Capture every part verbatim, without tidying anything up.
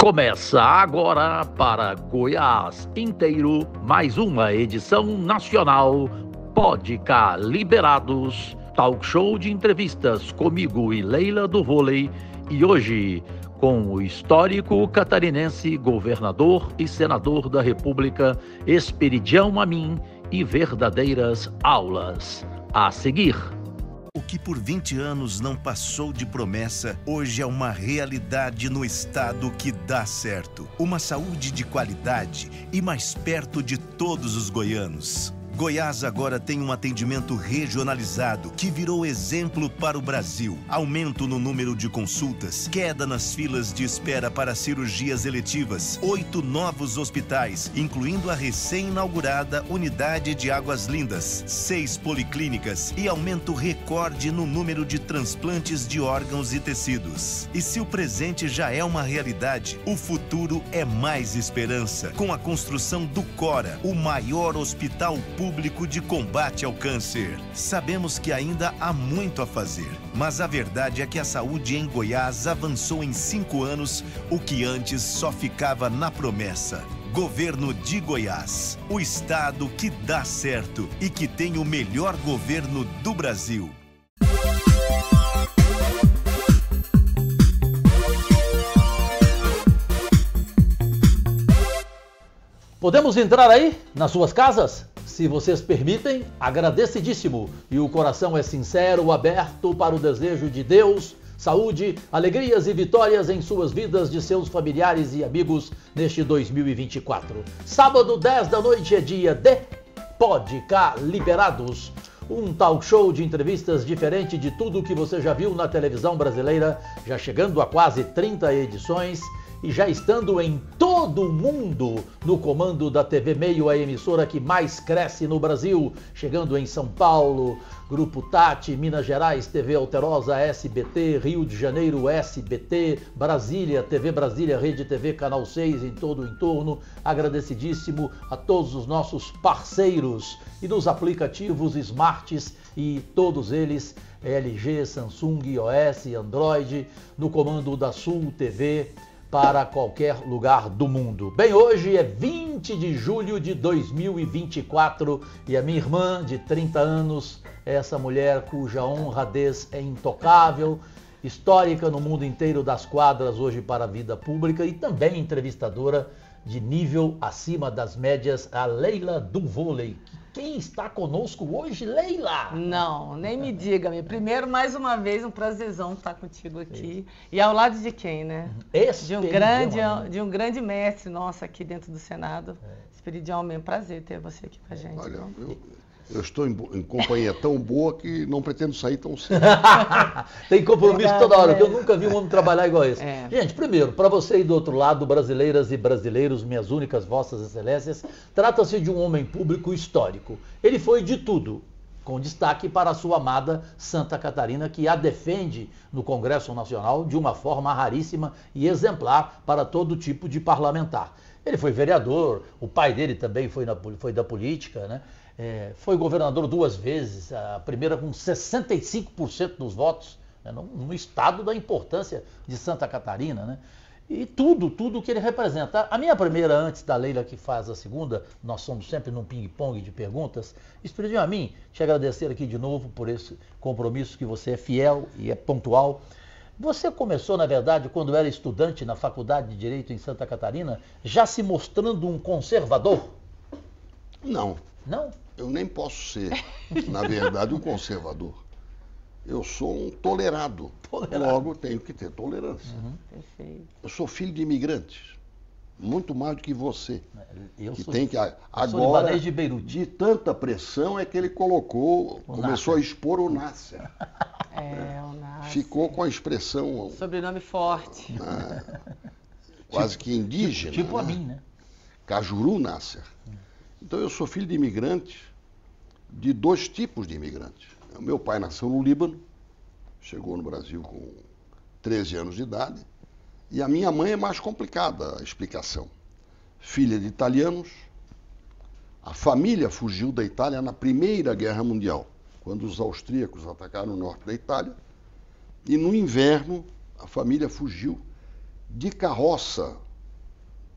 Começa agora para Goiás inteiro mais uma edição nacional Pode Cá Liberados, talk show de entrevistas comigo e Leila do Vôlei, e hoje com o histórico catarinense, governador e senador da República, Esperidião Amin, e verdadeiras aulas. A seguir. O que por vinte anos não passou de promessa, hoje é uma realidade no estado que dá certo. Uma saúde de qualidade e mais perto de todos os goianos. Goiás agora tem um atendimento regionalizado que virou exemplo para o Brasil. Aumento no número de consultas, queda nas filas de espera para cirurgias eletivas, oito novos hospitais, incluindo a recém-inaugurada Unidade de Águas Lindas, seis policlínicas e aumento recorde no número de transplantes de órgãos e tecidos. E se o presente já é uma realidade, o futuro é mais esperança, com a construção do Cora, o maior hospital público Público de combate ao câncer. Sabemos que ainda há muito a fazer, mas a verdade é que a saúde em Goiás avançou em cinco anos, o que antes só ficava na promessa. Governo de Goiás, o estado que dá certo e que tem o melhor governo do Brasil. Podemos entrar aí, nas suas casas? Se vocês permitem, agradecidíssimo. E o coração é sincero, aberto para o desejo de Deus, saúde, alegrias e vitórias em suas vidas, de seus familiares e amigos neste dois mil e vinte e quatro. Sábado, dez da noite, é dia de Pode Cá Liberados. Um talk show de entrevistas diferente de tudo que você já viu na televisão brasileira, já chegando a quase trinta edições. E já estando em todo o mundo, no comando da T V Meio, a emissora que mais cresce no Brasil, chegando em São Paulo, Grupo Tati, Minas Gerais, T V Alterosa, S B T, Rio de Janeiro, S B T, Brasília, T V Brasília, Rede T V, Canal seis, em todo o entorno. Agradecidíssimo a todos os nossos parceiros e dos aplicativos smarts, e todos eles, L G, Samsung, iOS, Android, no comando da Sul T V, para qualquer lugar do mundo. Bem, hoje é vinte de julho de dois mil e vinte e quatro e a minha irmã de trinta anos, essa mulher cuja honradez é intocável, histórica no mundo inteiro das quadras hoje para a vida pública e também entrevistadora de nível acima das médias, a Leila do Vôlei. Quem está conosco hoje, Leila? Não, nem me diga, meu. Primeiro, mais uma vez, um prazerzão estar contigo aqui. E ao lado de quem, né? Esse de um grande, de um grande mestre nosso aqui dentro do Senado. É. Esperidião, mesmo prazer ter você aqui com a gente. Olha, eu, eu estou em, em companhia tão boa que não pretendo sair tão cedo. Tem compromisso Obrigada, toda hora, é. que eu nunca vi um homem trabalhar igual esse. É. Gente, primeiro, para você aí do outro lado, brasileiras e brasileiros, minhas únicas vossas excelências, trata-se de um homem público histórico. Ele foi de tudo, com destaque para a sua amada Santa Catarina, que a defende no Congresso Nacional de uma forma raríssima e exemplar para todo tipo de parlamentar. Ele foi vereador, o pai dele também foi, na, foi da política, né? É, foi governador duas vezes, a primeira com sessenta e cinco por cento dos votos, né, no, no estado da importância de Santa Catarina, né? E tudo, tudo que ele representa. A minha primeira, antes da Leila que faz a segunda, nós somos sempre num ping-pong de perguntas, Esperidião a mim, te agradecer aqui de novo por esse compromisso, que você é fiel e é pontual. Você começou, na verdade, quando era estudante na Faculdade de Direito em Santa Catarina, já se mostrando um conservador? Não. Não? Eu nem posso ser, na verdade, um conservador. Eu sou um tolerado. tolerado. Logo, tenho que ter tolerância. Uhum. Perfeito. Eu sou filho de imigrantes. Muito mais do que você. Eu que sou, tem que, eu agora, sou de Beirute. De tanta pressão é que ele colocou, o começou Nasser. a expor o Nasser. É, o Nasser. Ficou com a expressão... Sobrenome forte. Ah, quase que indígena. Tipo, tipo né? a mim, né? Cajuru Nasser. Então eu sou filho de imigrantes, de dois tipos de imigrantes. O meu pai nasceu no Líbano, chegou no Brasil com treze anos de idade, e a minha mãe é mais complicada a explicação. Filha de italianos, a família fugiu da Itália na Primeira Guerra Mundial, quando os austríacos atacaram o norte da Itália, e no inverno a família fugiu de carroça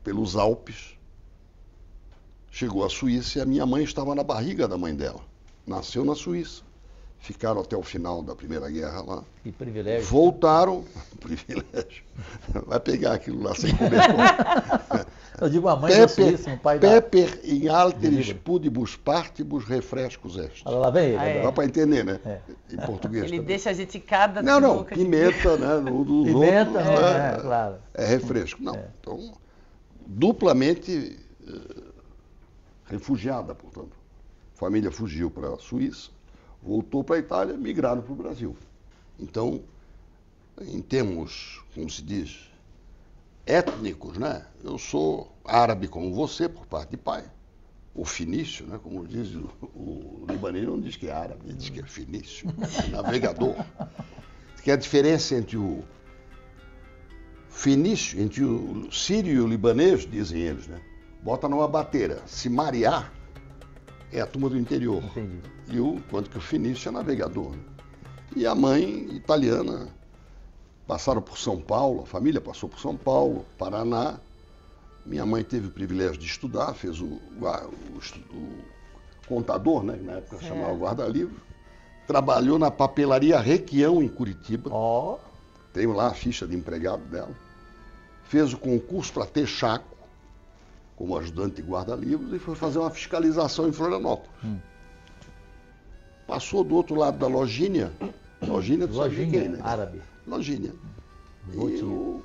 pelos Alpes, chegou à Suíça e a minha mãe estava na barriga da mãe dela. Nasceu na Suíça. Ficaram até o final da Primeira Guerra lá. Que privilégio. Voltaram. Privilégio. Vai pegar aquilo lá sem comer. Eu digo a mãe da Suíça, um pai da... Pepper in alteris pudibus partibus refrescos est. Olha lá, vem ele. Ah, é. Dá para entender, né? É. Em português Ele também. deixa a gente cada Não, não, boca de- pimenta, né? No, dos Pimenta, outros, né? é, É, claro. é refresco. Não, É. então, duplamente eh, refugiada, portanto. A família fugiu para a Suíça, voltou para a Itália, migraram para o Brasil. Então, em termos, como se diz, étnicos, né? Eu sou árabe como você, por parte de pai. O fenício, né? Como diz o, o libanês, não diz que é árabe, ele diz que é fenício, navegador. Que é a diferença entre o fenício, entre o sírio e o libanês, dizem eles, né? Bota numa bateira. Se marear, é a turma do interior. Entendi. E o, quanto que o fenício é navegador. Né? E a mãe italiana, passaram por São Paulo, a família passou por São Paulo, Paraná. Minha mãe teve o privilégio de estudar, fez o, o, o, o contador, né? Na época Certo. chamava guarda-livro. Trabalhou na papelaria Requião, em Curitiba. Ó, Tenho lá a ficha de empregado dela. Fez o concurso para ter chaco, como ajudante de guarda-livros, e foi fazer uma fiscalização em Florianópolis. Hum. Passou do outro lado da Logínia. Logínia, tu sabe de lojinha, quem, né? árabe. Logínia. E Botinha. o,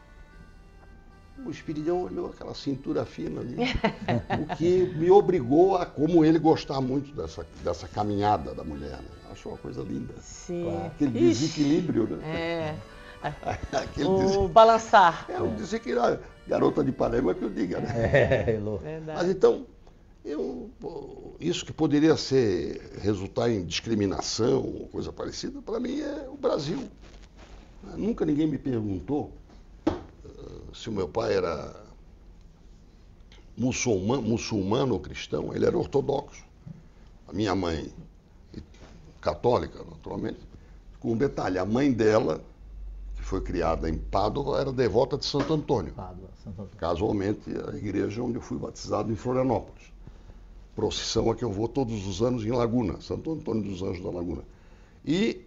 o Espiridão olhou aquela cintura fina ali, o que me obrigou a, como ele, gostar muito dessa, dessa caminhada da mulher. Né? Achou uma coisa linda. Sim. Claro. Aquele Ixi, desequilíbrio, né? É. Aquele O dese- balançar. É o desequilíbrio. Garota de Ipanema que eu diga, né? É, louco. Verdade. Mas então, eu, pô, isso que poderia ser, resultar em discriminação ou coisa parecida, para mim é o Brasil. Nunca ninguém me perguntou uh, se o meu pai era muçulmano, muçulmano ou cristão. Ele era ortodoxo. A minha mãe, católica, naturalmente, com um detalhe, a mãe dela, que foi criada em Pádua, era devota de Santo Antônio. Pádua, Santo Antônio. Casualmente, a igreja onde eu fui batizado em Florianópolis. Procissão a que eu vou todos os anos em Laguna, Santo Antônio dos Anjos da Laguna. E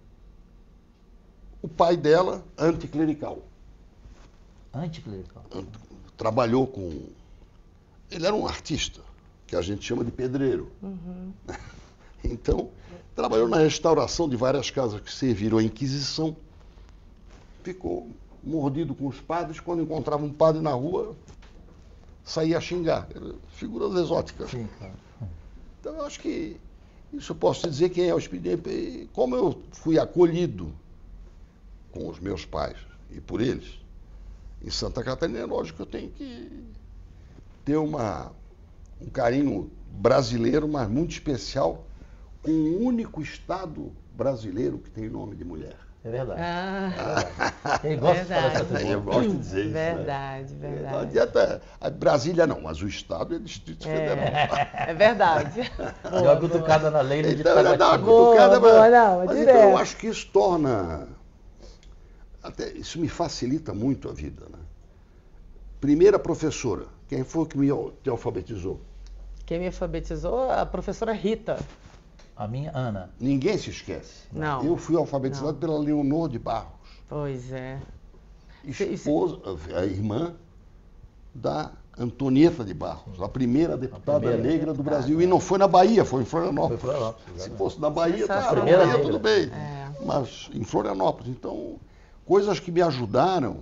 o pai dela, anticlerical. Anticlerical. Ant- Trabalhou com... Ele era um artista, que a gente chama de pedreiro. Então, trabalhou na restauração de várias casas que serviram à Inquisição. Ficou mordido com os padres. Quando encontrava um padre na rua, saía a xingar. Figuras exóticas. Sim, claro. Então, eu acho que isso eu posso dizer quem é o Espírito. E como eu fui acolhido com os meus pais e por eles, em Santa Catarina, é lógico que eu tenho que ter uma, um carinho brasileiro, mas muito especial, com o único estado brasileiro que tem nome de mulher. É verdade. Ah, Quem gosta de falar verdade. essas Eu coisas? gosto de dizer isso. né? verdade, Não verdade. adianta. A Brasília não, mas o estado é Distrito Federal. É verdade. Deu uma cutucada na lei de Então, ela dá uma Taguatinga. cutucada, Boa, mas- boa, não, é mas direto. então eu acho que isso torna. Até, isso me facilita muito a vida. Né? Primeira professora, quem foi que me al- te alfabetizou? Quem me alfabetizou? A professora Rita. A minha Ana. Ninguém se esquece. Não. Eu fui alfabetizado Não. pela Leonor de Barros, Pois é. esposa, a irmã da Antonieta de Barros, a primeira deputada primeira negra do Brasil. E não foi na Bahia, foi em Florianópolis. Foi em Florianópolis, Se exatamente. fosse na Bahia, tá, Sensacional. na Bahia Primeira tudo negra. bem. É. Mas em Florianópolis. Então, coisas que me ajudaram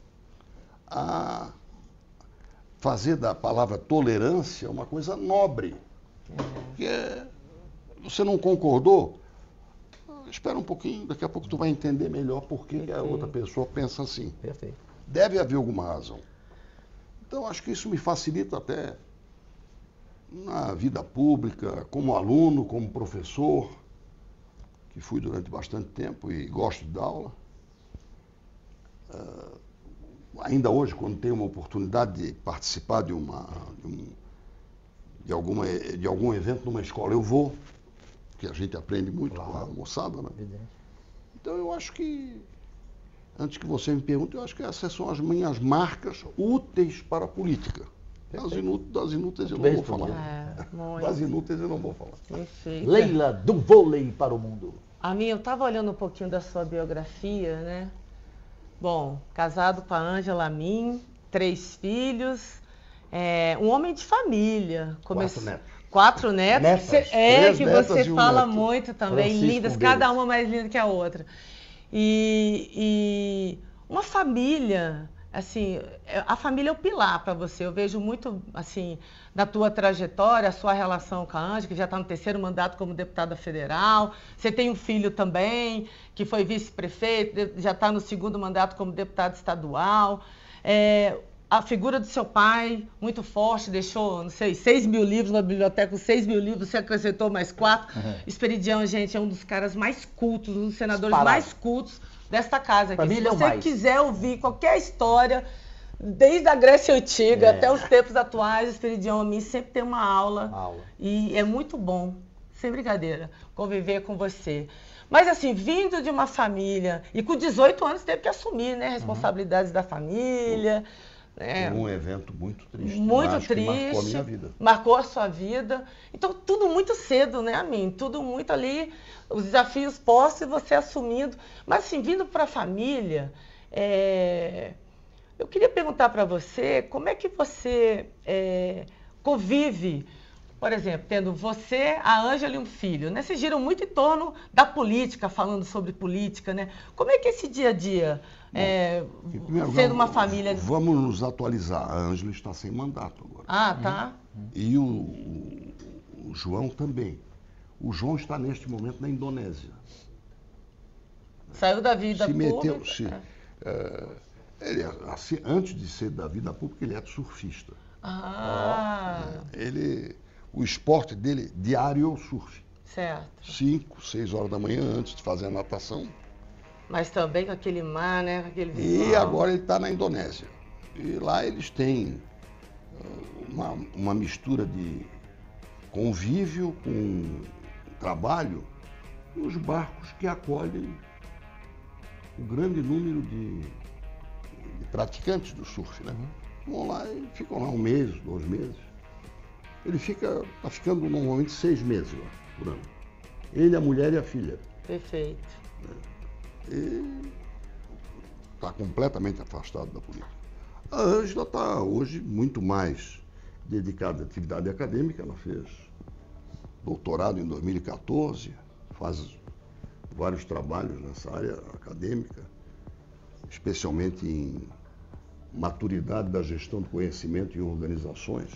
a fazer da palavra tolerância uma coisa nobre. Que é, você não concordou? Espera um pouquinho, daqui a pouco tu vai entender melhor por que que a outra pessoa pensa assim. Perfeito. Deve haver alguma razão. Então, acho que isso me facilita até na vida pública, como aluno, como professor, que fui durante bastante tempo e gosto de dar aula. Ah, ainda hoje, quando tenho uma oportunidade de participar de, uma, de, um, de, alguma, de algum evento numa escola, eu vou, porque a gente aprende muito com a moçada, né? Evidente. Então eu acho que antes que você me pergunte, eu acho que essas são as minhas marcas úteis para a política. Das inúteis, das inúteis eu não vou falar. É, das inúteis eu não vou falar. Perfeito. Leila, do vôlei para o mundo. A minha, eu estava olhando um pouquinho da sua biografia, né? Bom, casado com a Ângela Amin, três filhos, é, um homem de família. Quatro netos. Quatro netos. Netas, Você, é, três que netas você e um fala neto. muito também, Francisco, lindas, um cada deles. uma mais linda que a outra. E, e uma família, assim, a família é o pilar para você. Eu vejo muito, assim, na tua trajetória, a sua relação com a Ângela, que já está no terceiro mandato como deputada federal. Você tem um filho também, que foi vice-prefeito, já está no segundo mandato como deputado estadual. É, a figura do seu pai, muito forte, deixou, não sei, seis mil livros na biblioteca, com seis mil livros, você acrescentou mais quatro. Uhum. Esperidião, gente, é um dos caras mais cultos, um dos senadores Disparado. mais cultos desta casa aqui. Se você quiser ouvir qualquer história, desde a Grécia Antiga é. até os tempos atuais, o Esperidião a mim sempre tem uma aula, aula. E é muito bom, sem brincadeira, conviver com você. Mas assim, vindo de uma família, e com dezoito anos teve que assumir, né, responsabilidades uhum. da família. É um evento muito triste. Muito triste. Marcou a minha vida. Marcou a sua vida. Então, tudo muito cedo, né, a mim? Tudo muito ali, os desafios postos e você assumindo. Mas, assim, vindo para a família, é... eu queria perguntar para você como é que você é, convive, por exemplo, tendo você, a Ângela e um filho, né? Vocês giram muito em torno da política, falando sobre política, né? Como é que é esse dia a dia? É, Bom, sendo uma família... Vamos nos atualizar. A Ângela está sem mandato agora. Ah, tá. E o, o, o João também. O João está neste momento na Indonésia. Saiu da vida se pública. Meteu, se, é. Uh, ele, assim, antes de ser da vida pública, ele é surfista. Ah. Ele, o esporte dele diário é o surf. Certo. Cinco, seis horas da manhã antes de fazer a natação. Mas também com aquele mar, né? Com aquele visual. E agora ele está na Indonésia. E lá eles têm uma, uma mistura de convívio com trabalho nos barcos que acolhem o grande número de, de praticantes do surf, né? Vão lá e ficam lá um mês, dois meses. Ele fica, está ficando normalmente seis meses lá, por ano. Ele, a mulher e a filha. Perfeito. E está completamente afastado da política. A Ângela está hoje muito mais dedicada à atividade acadêmica. Ela fez doutorado em dois mil e quatorze, faz vários trabalhos nessa área acadêmica, especialmente em maturidade da gestão do conhecimento em organizações.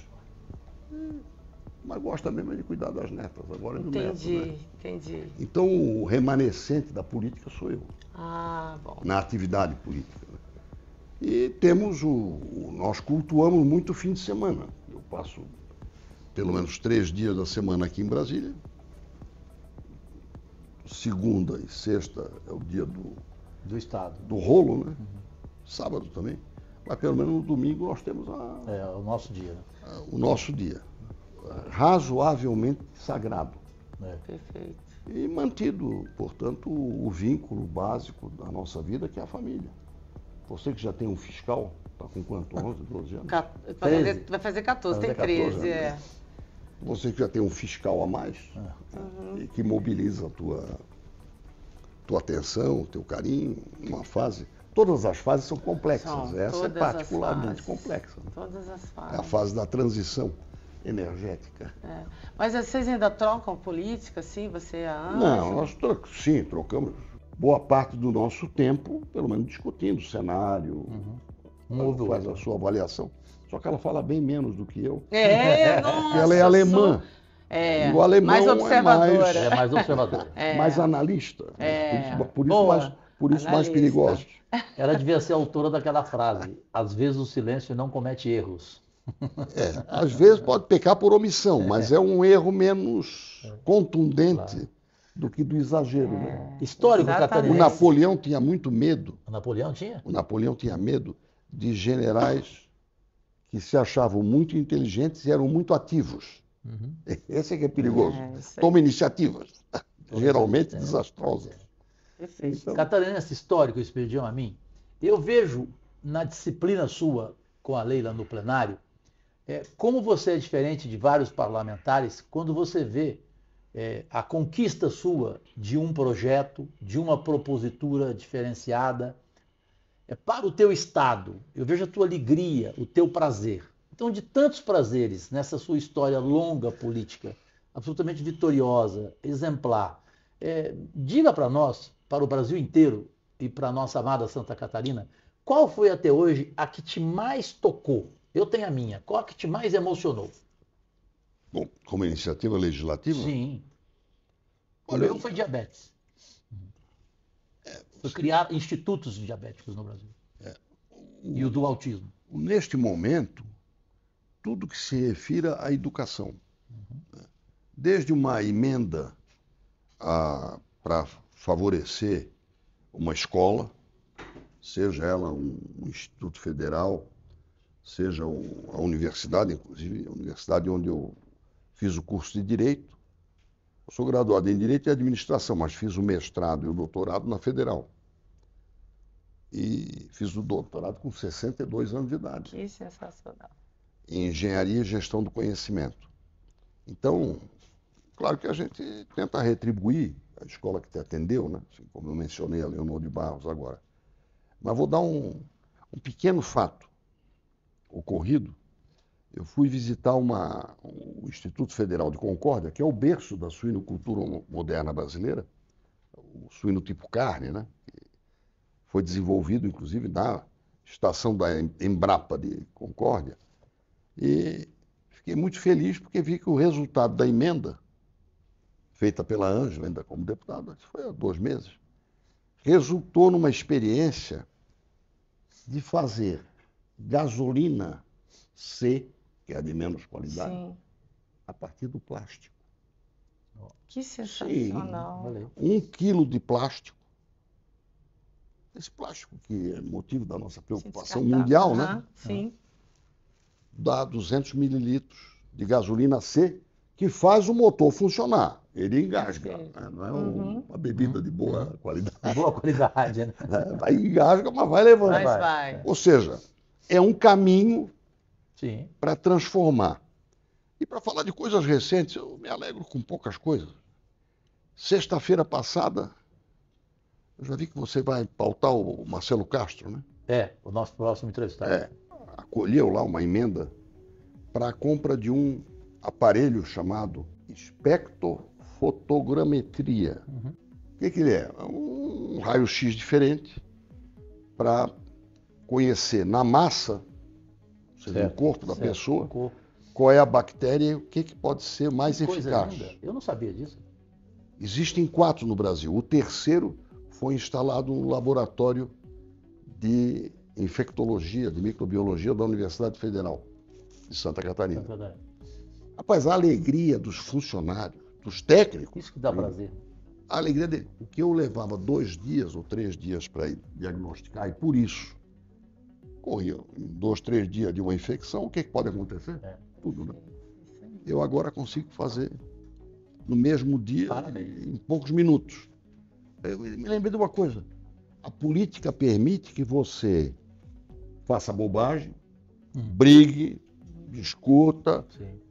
Mas gosta mesmo de cuidar das netas, agora é do neto. Entendi, né? entendi. Então, o remanescente da política sou eu. Ah, bom. Na atividade política. Né? E temos o, o... Nós cultuamos muito o fim de semana. Eu passo pelo menos três dias da semana aqui em Brasília. Segunda e sexta é o dia do... Do Estado. Do rolo, né? Uhum. Sábado também. Mas pelo menos no domingo nós temos a... É, o nosso dia. Né? O nosso dia. Razoavelmente sagrado. É. Perfeito. E mantido, portanto, o vínculo básico da nossa vida, que é a família. Você que já tem um fiscal, está com quanto? onze, doze anos? Vai fazer, vai fazer quatorze, vai fazer tem treze, é. Você que já tem um fiscal a mais, uhum. e que mobiliza a tua, tua atenção, o teu carinho, uma fase. Todas as fases são complexas. São, essa é particularmente complexa. Né? Todas as fases. É a fase da transição energética. É. Mas vocês ainda trocam política, sim? Você e a Ângela? Não, nós tro sim, trocamos boa parte do nosso tempo, pelo menos discutindo o cenário, uhum. ela faz a sua avaliação. Só que ela fala bem menos do que eu. É, nossa, ela é alemã. Sou... É, e o alemão mais observadora. É mais, é mais observador. É. Mais analista. É. Por isso, por isso, mais, por isso mais perigoso. Ela devia ser autora daquela frase: às vezes o silêncio não comete erros. É, às vezes pode pecar por omissão, mas é um erro menos contundente claro. do que do exagero. É. Né? Histórico catarinense. O Napoleão tinha muito medo. O Napoleão tinha? O Napoleão tinha medo de generais que se achavam muito inteligentes e eram muito ativos. Uhum. Esse é que é perigoso. É, Toma iniciativas, geralmente desastrosas. Perfeito. Então, catarinense histórico, Esperidião a mim. Eu vejo na disciplina sua com a Leila no plenário, é, como você é diferente de vários parlamentares quando você vê é, a conquista sua de um projeto, de uma propositura diferenciada é, para o teu estado. Eu vejo a tua alegria, o teu prazer. Então, de tantos prazeres nessa sua história longa política, absolutamente vitoriosa, exemplar, é, diga para nós, para o Brasil inteiro e para a nossa amada Santa Catarina, qual foi até hoje a que te mais tocou? Eu tenho a minha. Qual a que te mais emocionou? Bom, como iniciativa legislativa? Sim. O Olha, meu foi diabetes. Foi criar institutos diabéticos no Brasil. É, o, e o do autismo. Neste momento, tudo que se refira à educação. Uhum. Desde uma emenda para favorecer uma escola, seja ela um, um instituto federal, seja um, a universidade, inclusive a universidade onde eu fiz o curso de Direito. Eu sou graduado em Direito e Administração, mas fiz o mestrado e o doutorado na Federal. E fiz o doutorado com sessenta e dois anos de idade. Que sensacional. Em Engenharia e Gestão do Conhecimento. Então, claro que a gente tenta retribuir a escola que te atendeu, né? Assim, como eu mencionei a Leonor de Barros agora. Mas vou dar um, um pequeno fato ocorrido. Eu fui visitar uma, o Instituto Federal de Concórdia, que é o berço da suinocultura moderna brasileira, o suíno tipo carne, né? Foi desenvolvido, inclusive, na estação da Embrapa de Concórdia. E fiquei muito feliz porque vi que o resultado da emenda, feita pela Ângela, ainda como deputada, foi há dois meses, resultou numa experiência de fazer gasolina C, que é a de menos qualidade, Sim. a partir do plástico. Que sensacional. Sim, um quilo de plástico. Esse plástico que é motivo da nossa preocupação mundial, uhum, né? Sim. Dá duzentos mililitros de gasolina C, que faz o motor funcionar. Ele engasga, né? Não é uhum. uma bebida de boa uhum. qualidade. Boa qualidade, né? Vai engasga, mas vai levando. Mas vai. Ou seja, é um caminho para transformar. E para falar de coisas recentes, eu me alegro com poucas coisas. Sexta-feira passada, eu já vi que você vai pautar o Marcelo Castro, né? É, o nosso próximo entrevistado. É, acolheu lá uma emenda para a compra de um aparelho chamado espectrofotogrametria. Uhum. O que, que ele é? É um raio-x diferente para conhecer na massa, ou seja, no corpo da certo. pessoa, corpo. qual é a bactéria e o que, que pode ser mais que eficaz. Coisa linda. Eu não sabia disso. Existem quatro no Brasil. O terceiro foi instalado no laboratório de infectologia, de microbiologia da Universidade Federal de Santa Catarina. Santa Catarina. Rapaz, a alegria dos funcionários, dos técnicos. Isso que dá prazer. A alegria dele. O que eu levava dois dias ou três dias para ir diagnosticar, e por isso corria em dois, três dias de uma infecção, o que, que pode acontecer? É. Tudo, né? Eu agora consigo fazer no mesmo dia, Parabéns. em poucos minutos. Eu me lembrei de uma coisa. A política permite que você faça bobagem, hum. brigue, discuta,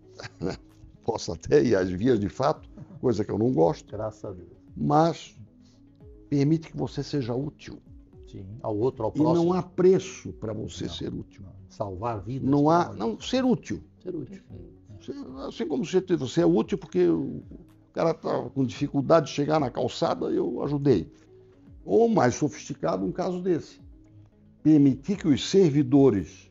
possa até ir às vias de fato, coisa que eu não gosto. Graças a Deus. Mas permite que você seja útil. Sim, ao outro, ao próximo. E não há preço para você não, ser útil. Não. Salvar vidas. Não há, não, ser útil. Ser útil. Assim como você, você é útil porque o cara está com dificuldade de chegar na calçada, eu ajudei. Ou mais sofisticado, um caso desse. Permitir que os servidores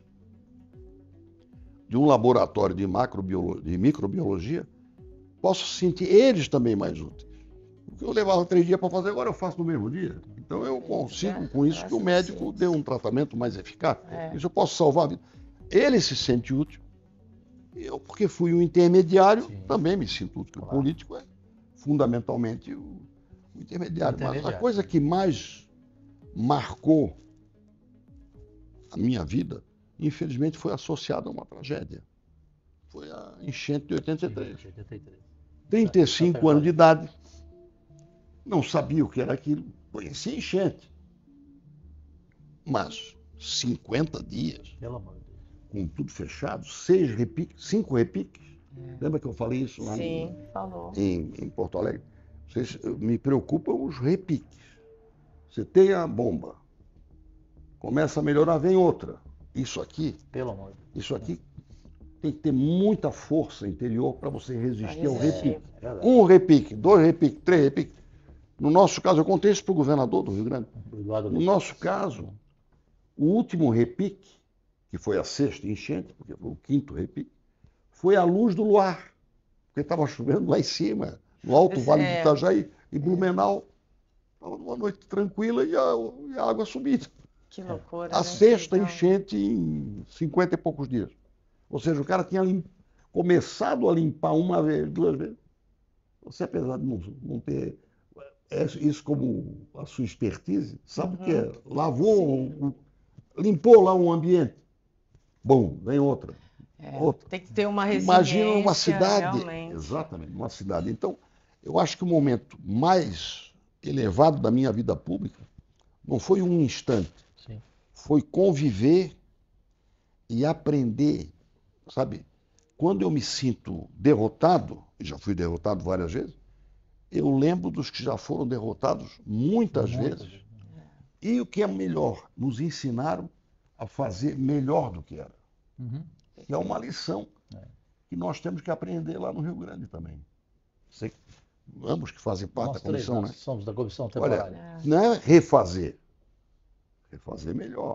de um laboratório de, macrobiologia, de microbiologia possam se sentir eles também mais úteis. O que eu levava três dias para fazer, agora eu faço no mesmo dia. Então eu consigo com isso que o médico dê um tratamento mais eficaz. É. Isso eu posso salvar a vida. Ele se sente útil. Eu, porque fui um intermediário, Sim. também me sinto útil. Claro. O político é fundamentalmente o, o intermediário. intermediário. Mas a coisa que mais marcou a minha vida, infelizmente, foi associada a uma tragédia. Foi a enchente de oitenta e três. Sim, oitenta e três. trinta e cinco anos de idade, não sabia o que era aquilo, conhecia enchente. Mas cinquenta dias, Pelo amor de Deus. com tudo fechado, seis repiques, cinco repiques. É. Lembra que eu falei isso lá Sim, em, falou. Em, em Porto Alegre? Vocês, me preocupam os repiques. Você tem a bomba, começa a melhorar, vem outra. Isso aqui, Pelo amor de Deus. isso aqui tem que ter muita força interior para você resistir ao repique. É Um repique, dois repiques, três repiques. No nosso caso, eu contei isso para o governador do Rio Grande. No nosso caso, o último repique, que foi a sexta enchente, porque foi o quinto repique, foi a luz do luar, porque estava chovendo lá em cima, no Alto Esse Vale é... do Itajaí, em Blumenau. Estava numa noite tranquila e a, e a água subindo. Que loucura. A né? sexta Então... enchente em cinquenta e poucos dias. Ou seja, o cara tinha lim... começado a limpar uma vez, duas vezes. Você, apesar de não, não ter isso como a sua expertise, sabe o Uhum. que é? Lavou, um, limpou lá um ambiente. Bom, vem outra. É, outra. Tem que ter uma resiliência. Imagina uma cidade. Realmente. Exatamente, uma cidade. Então, eu acho que o momento mais elevado da minha vida pública não foi um instante. Sim. Foi conviver e aprender, sabe? Quando eu me sinto derrotado, e já fui derrotado várias vezes, eu lembro dos que já foram derrotados muitas Muitas. vezes. E o que é melhor, nos ensinaram a fazer melhor do que era. Uhum. Que é uma lição É. que nós temos que aprender lá no Rio Grande também. Sei, ambos que fazem parte Nós da três, comissão, nós né? somos da comissão temporária. Olha, não é refazer, refazer melhor,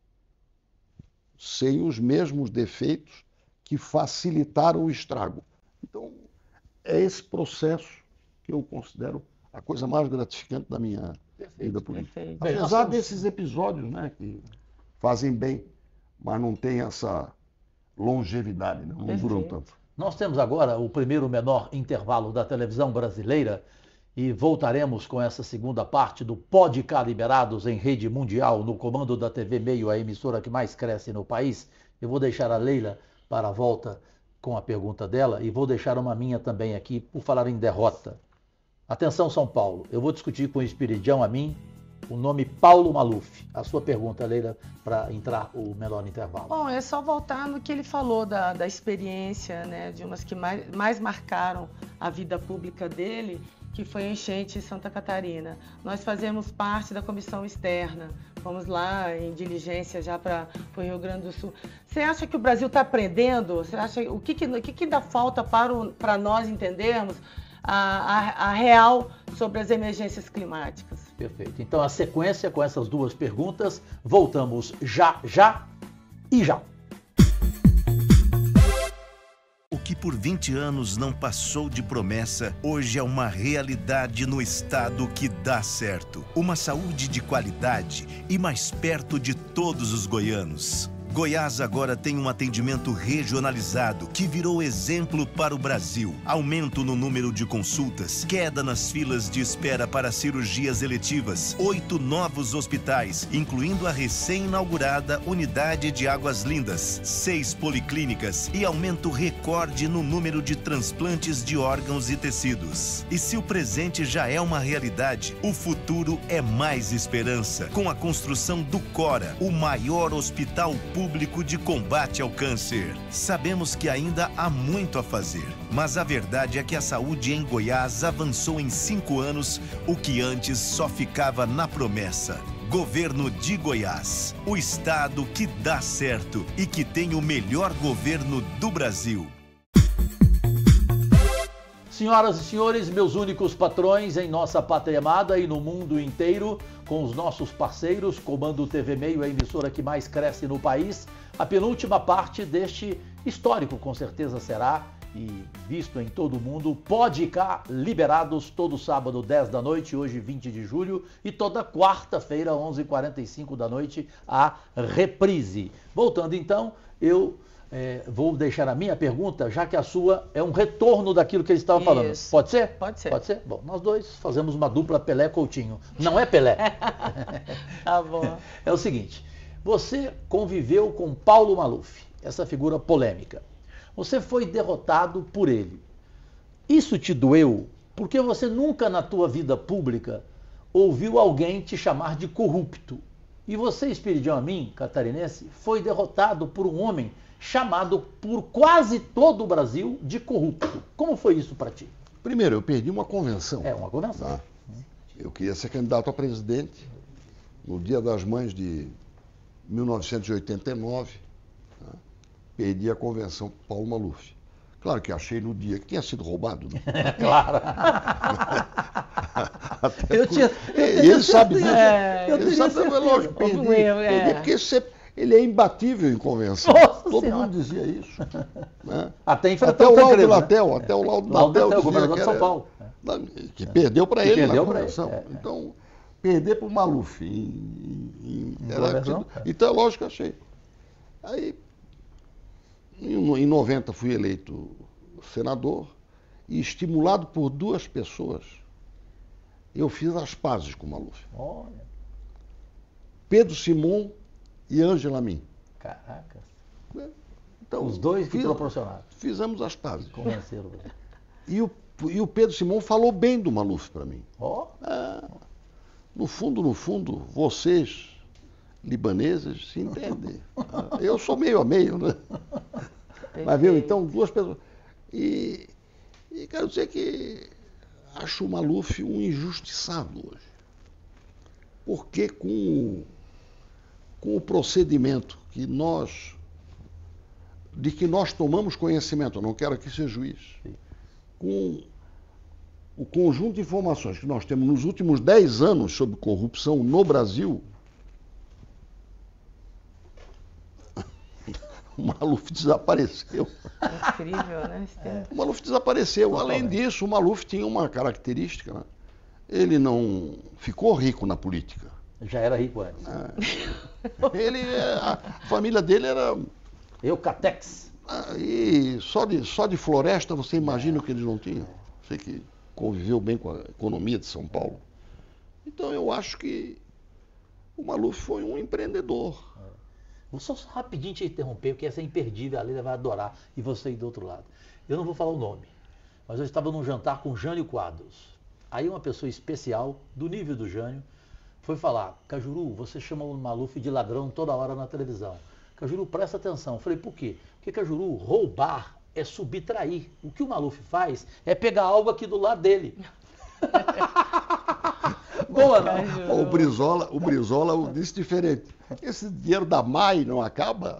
sem os mesmos defeitos que facilitaram o estrago. Então, é esse processo que eu considero a coisa mais gratificante da minha vida política. Perfeito. Bem, nós Apesar temos- desses episódios, né, que fazem bem, mas não tem essa longevidade, né? Não duram Perfeito. tanto. Nós temos agora o primeiro menor intervalo da televisão brasileira e voltaremos com essa segunda parte do Pode Cá Liberados em rede mundial no comando da T V Meio, a emissora que mais cresce no país. Eu vou deixar a Leila para a volta com a pergunta dela e vou deixar uma minha também aqui por falar em derrota. Atenção, São Paulo, eu vou discutir com o Espiridião a mim o nome Paulo Maluf. A sua pergunta, Leila, para entrar o menor intervalo. Bom, é só voltar no que ele falou da, da experiência, né, de umas que mais, mais marcaram a vida pública dele, que foi a enchente em Santa Catarina. Nós fazemos parte da comissão externa, fomos lá em diligência já para o Rio Grande do Sul. Você acha que o Brasil está aprendendo? Você acha, o que, que, o que, que ainda falta para, o, para nós entendermos a, a, a real sobre as emergências climáticas? Perfeito. Então, a sequência com essas duas perguntas, voltamos já, já e já. O que por vinte anos não passou de promessa, hoje é uma realidade no estado que dá certo. Uma saúde de qualidade e mais perto de todos os goianos. Goiás agora tem um atendimento regionalizado que virou exemplo para o Brasil. Aumento no número de consultas, queda nas filas de espera para cirurgias eletivas, oito novos hospitais, incluindo a recém-inaugurada Unidade de Águas Lindas, seis policlínicas e aumento recorde no número de transplantes de órgãos e tecidos. E se o presente já é uma realidade, o futuro é mais esperança, com a construção do Cora, o maior hospital público público de combate ao câncer. Sabemos que ainda há muito a fazer, mas a verdade é que a saúde em Goiás avançou em cinco anos, o que antes só ficava na promessa. Governo de Goiás, o estado que dá certo e que tem o melhor governo do Brasil. Senhoras e senhores, meus únicos patrões em nossa pátria amada e no mundo inteiro, com os nossos parceiros, Comando T V Meio, a emissora que mais cresce no país, a penúltima parte deste histórico, com certeza será, e visto em todo o mundo, Pode Cá Liberados, todo sábado, dez da noite, hoje vinte de julho, e toda quarta-feira, onze e quarenta e cinco da noite, a reprise. Voltando então, eu... É, vou deixar a minha pergunta, já que a sua é um retorno daquilo que eles estavam falando. Isso. Pode ser? Pode ser. Pode ser? Bom, nós dois fazemos uma dupla Pelé-Coutinho. Não é Pelé. Tá bom. É o seguinte, você conviveu com Paulo Maluf, essa figura polêmica. Você foi derrotado por ele. Isso te doeu porque você nunca na tua vida pública ouviu alguém te chamar de corrupto. E você, Espiridião Amin, catarinense, foi derrotado por um homem chamado por quase todo o Brasil de corrupto. Como foi isso para ti? Primeiro, eu perdi uma convenção. É, uma convenção. Tá? Eu queria ser candidato a presidente no Dia das Mães de mil novecentos e oitenta e nove. Tá? Perdi a convenção com Paulo Maluf. Claro que achei no dia que tinha sido roubado. Né? Claro. Até eu tinha, eu ele ele sabe disso. É, ele sabe, é lógico, perdi, um erro, é. perdi porque você, ele é imbatível em convenção. Nossa Todo Senhora. mundo dizia isso. Né? Até, até o Laudo Latel, né? até o Laudo Laudo Latel, Latel, governador de São Paulo. Que perdeu para Que ele perdeu na pra convenção. ele, é. Então, perder para o Maluf. Em, em, Em era, convenção? então, é lógico que achei. Aí, em, em noventa, fui eleito senador e, estimulado por duas pessoas, eu fiz as pazes com o Maluf. Olha, Pedro Simon e Ângela Amin. caraca. Então, Os dois que fiz- proporcionaram. Fizemos as pazes. Convenceram você. E o, e o Pedro Simon falou bem do Maluf para mim. Ó, Ah, no fundo, no fundo, vocês, libaneses, se entendem. Ah, eu sou meio a meio, né? Mas viu, então, duas pessoas. E, e quero dizer que acho o Maluf um injustiçado hoje. Porque com, o- com o procedimento que nós, de que nós tomamos conhecimento, eu não quero aqui ser juiz, com o conjunto de informações que nós temos nos últimos dez anos sobre corrupção no Brasil, o Maluf desapareceu. Incrível, né? Esse tempo. O Maluf desapareceu. Além disso, o Maluf tinha uma característica, né? Ele não ficou rico na política. já era rico antes. Ele, a família dele era... Eucatex. Ah, e só de, só de floresta você imagina o que eles não tinham. Você que conviveu bem com a economia de São Paulo. Então eu acho que o Maluf foi um empreendedor. Vou só rapidinho te interromper, porque essa é imperdível, a Lília vai adorar, e você aí do outro lado. Eu não vou falar o nome, mas eu estava num jantar com Jânio Quadros. Aí uma pessoa especial, do nível do Jânio, foi falar: Cajuru, você chama o Maluf de ladrão toda hora na televisão. Cajuru, presta atenção. Eu falei: por quê? Porque, Cajuru, roubar é subtrair. O que o Maluf faz é pegar algo aqui do lado dele. Boa, não? O Brizola, o Brizola disse diferente. Esse dinheiro da M A I não acaba?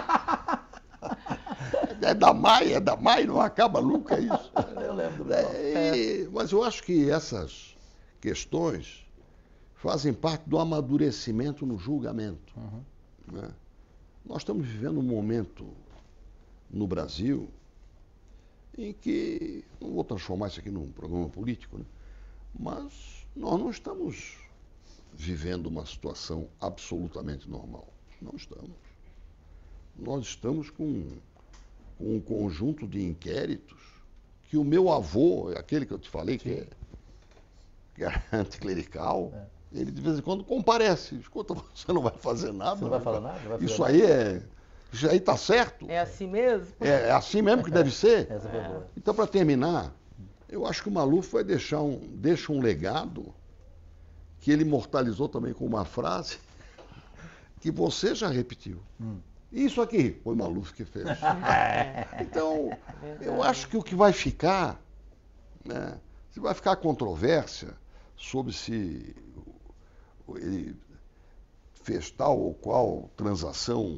É da M A I, é da M A I, não acaba nunca isso. Eu lembro do Brizola. É, e- mas eu acho que essas questões fazem parte do amadurecimento no julgamento. Né? Nós estamos vivendo um momento no Brasil em que, não vou transformar isso aqui num programa político, né? Mas nós não estamos vivendo uma situação absolutamente normal. Não estamos. Nós estamos com, com um conjunto de inquéritos que o meu avô, aquele que eu te falei, que é, que é anticlerical, ele de vez em quando comparece. Escuta, você não vai fazer nada. Você não vai falar nada? Não vai fazer Isso nada? aí é. Isso aí está certo. É assim mesmo? É, é assim mesmo que deve ser. Essa foi boa. Então, para terminar, eu acho que o Maluf vai deixar um, deixa um legado que ele imortalizou também com uma frase que você já repetiu. Isso aqui foi o Maluf que fez. Então, eu acho que o que vai ficar, né, se vai ficar controvérsia sobre se ele fez tal ou qual transação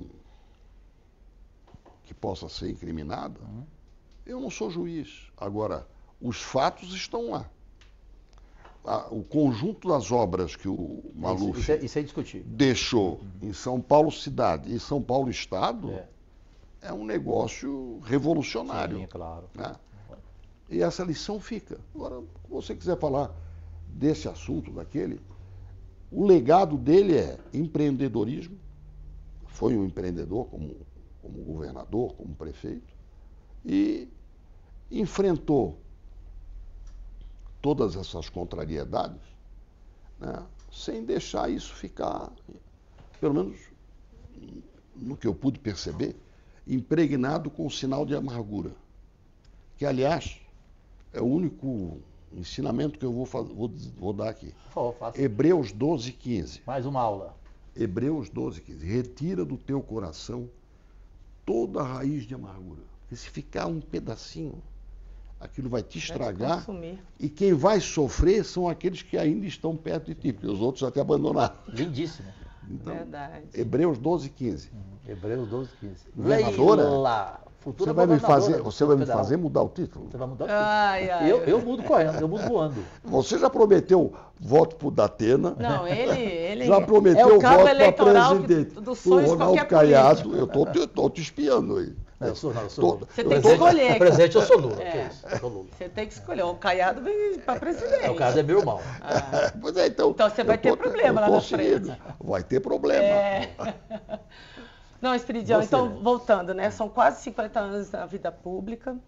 que possa ser incriminada, eu não sou juiz. Agora, os fatos estão lá. A- o conjunto das obras que o Maluf Isso, isso, é, isso é discutível. deixou em São Paulo cidade e São Paulo estado É. é um negócio revolucionário. Sim, claro. Né? E essa lição fica. Agora, se você quiser falar desse assunto, daquele, o legado dele é empreendedorismo. Foi um empreendedor como, como governador, como prefeito, e enfrentou todas essas contrariedades, né, sem deixar isso ficar, pelo menos no que eu pude perceber, impregnado com o sinal de amargura. Que, aliás, é o único ensinamento que eu vou, faz- vou, vou dar aqui. Por favor, faça Hebreus doze, quinze. mais uma aula. Hebreus doze, quinze. Retira do teu coração toda a raiz de amargura. Porque se ficar um pedacinho, aquilo vai te estragar. Vai e quem vai sofrer são aqueles que ainda estão perto de ti, porque os outros já te abandonaram. Lindíssimo. Então, Verdade. Hebreus doze, quinze. Uhum. Hebreus doze, quinze. Governadora, Leila, futura Você vai me governadora fazer, do você vai me Federal. fazer mudar o título? Você vai mudar o título. Ai, ai. Eu, eu mudo correndo, eu mudo voando. Você já prometeu voto para o Datena, Não, ele, ele já é prometeu o cabo voto para eleitoral que- presidente. dos Pro sonhos de Ronaldo qualquer Caiado, político. eu estou te, tô te espiando aí. Não, eu sou, não, eu sou Tô- Lula. Você eu tem tô- que escolher. Presidente, eu sou Lula. É. Que isso? Eu sou Lula. Você tem que escolher. O Caiado vem para presidente. É, o caso é meu irmão. Ah, Pois é, então, Então você vai eu ter tô- problema eu lá tô na seguindo. frente. Vai ter problema. é. Não, Espiridião, Você, então, né? voltando, né? São quase cinquenta anos da vida pública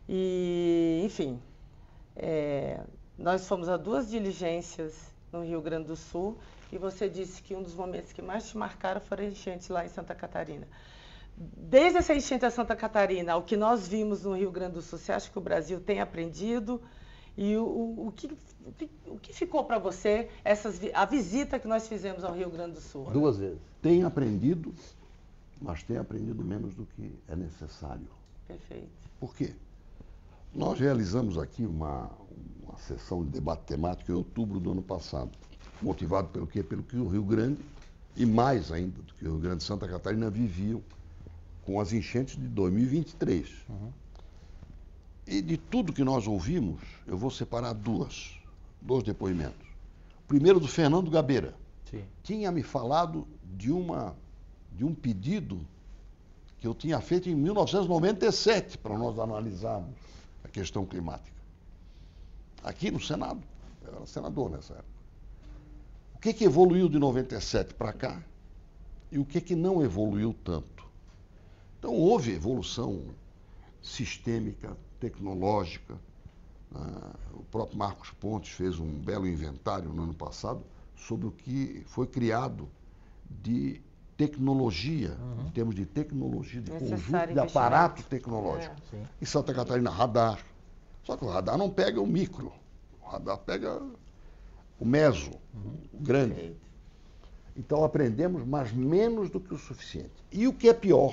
e, enfim, é, nós fomos a duas diligências no Rio Grande do Sul e você disse que um dos momentos que mais te marcaram foram as enchentes lá em Santa Catarina. Desde essa enchente a Santa Catarina, o que nós vimos no Rio Grande do Sul, você acha que o Brasil tem aprendido? E o, o, o, que, o, que, o que ficou para você essas, vi- a visita que nós fizemos ao Rio Grande do Sul? Duas vezes. Tem aprendido, mas tem aprendido menos do que é necessário. Perfeito. Por quê? Nós realizamos aqui uma, uma sessão de debate temático em outubro do ano passado, motivado pelo quê? Pelo que o Rio Grande, e mais ainda do que o Rio Grande e Santa Catarina, viviam com as enchentes de dois mil e vinte e três. Uhum. E de tudo que nós ouvimos, eu vou separar duas, dois depoimentos. O primeiro do Fernando Gabeira. Sim. Tinha me falado de, uma, de um pedido que eu tinha feito em mil novecentos e noventa e sete para nós analisarmos a questão climática. Aqui no Senado, eu era senador nessa época. O que, que evoluiu de noventa e sete para cá e o que, que não evoluiu tanto? Então houve evolução sistêmica, tecnológica. Ah, o próprio Marcos Pontes fez um belo inventário no ano passado sobre o que foi criado de tecnologia, Uhum. em termos de tecnologia, de Necessário conjunto de investimento. aparato tecnológico. É. Sim. Em Santa Catarina, radar. Só que o radar não pega o micro, o radar pega o meso, o grande. Perfeito. Então aprendemos, mas menos do que o suficiente. E o que é pior,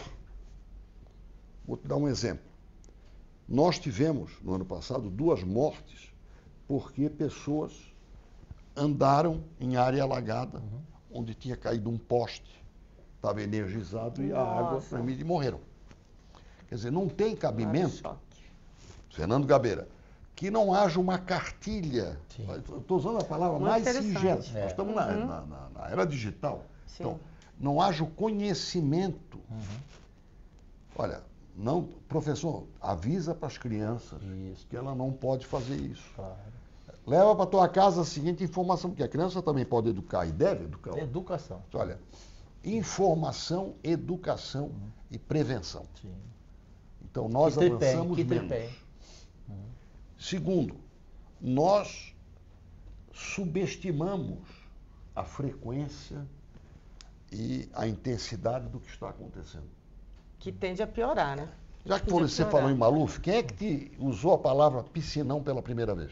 vou te dar um exemplo. Nós tivemos, no ano passado, duas mortes porque pessoas andaram em área alagada, Uhum. onde tinha caído um poste, estava energizado e a água Nossa. tremida e morreram. Quer dizer, não tem cabimento, Choque. Fernando Gabeira, que não haja uma cartilha. Sim. Estou usando a palavra Muito mais interessante. singela. É. Nós estamos na, Uhum. na- na- na era digital. Sim. Então, não haja o conhecimento. Uhum. Olha, não, professor, avisa para as crianças Isso. que ela não pode fazer isso. Claro. Leva para tua casa a seguinte informação, porque a criança também pode educar e deve educar. Educação. Olha, informação, educação e prevenção. Sim. Então nós Que tripé, avançamos que menos. tripé. Segundo, nós subestimamos a frequência e a intensidade do que está acontecendo. Que tende a piorar, né? Já que Tende a você piorar. falou em Maluf, quem é que te usou a palavra piscinão pela primeira vez?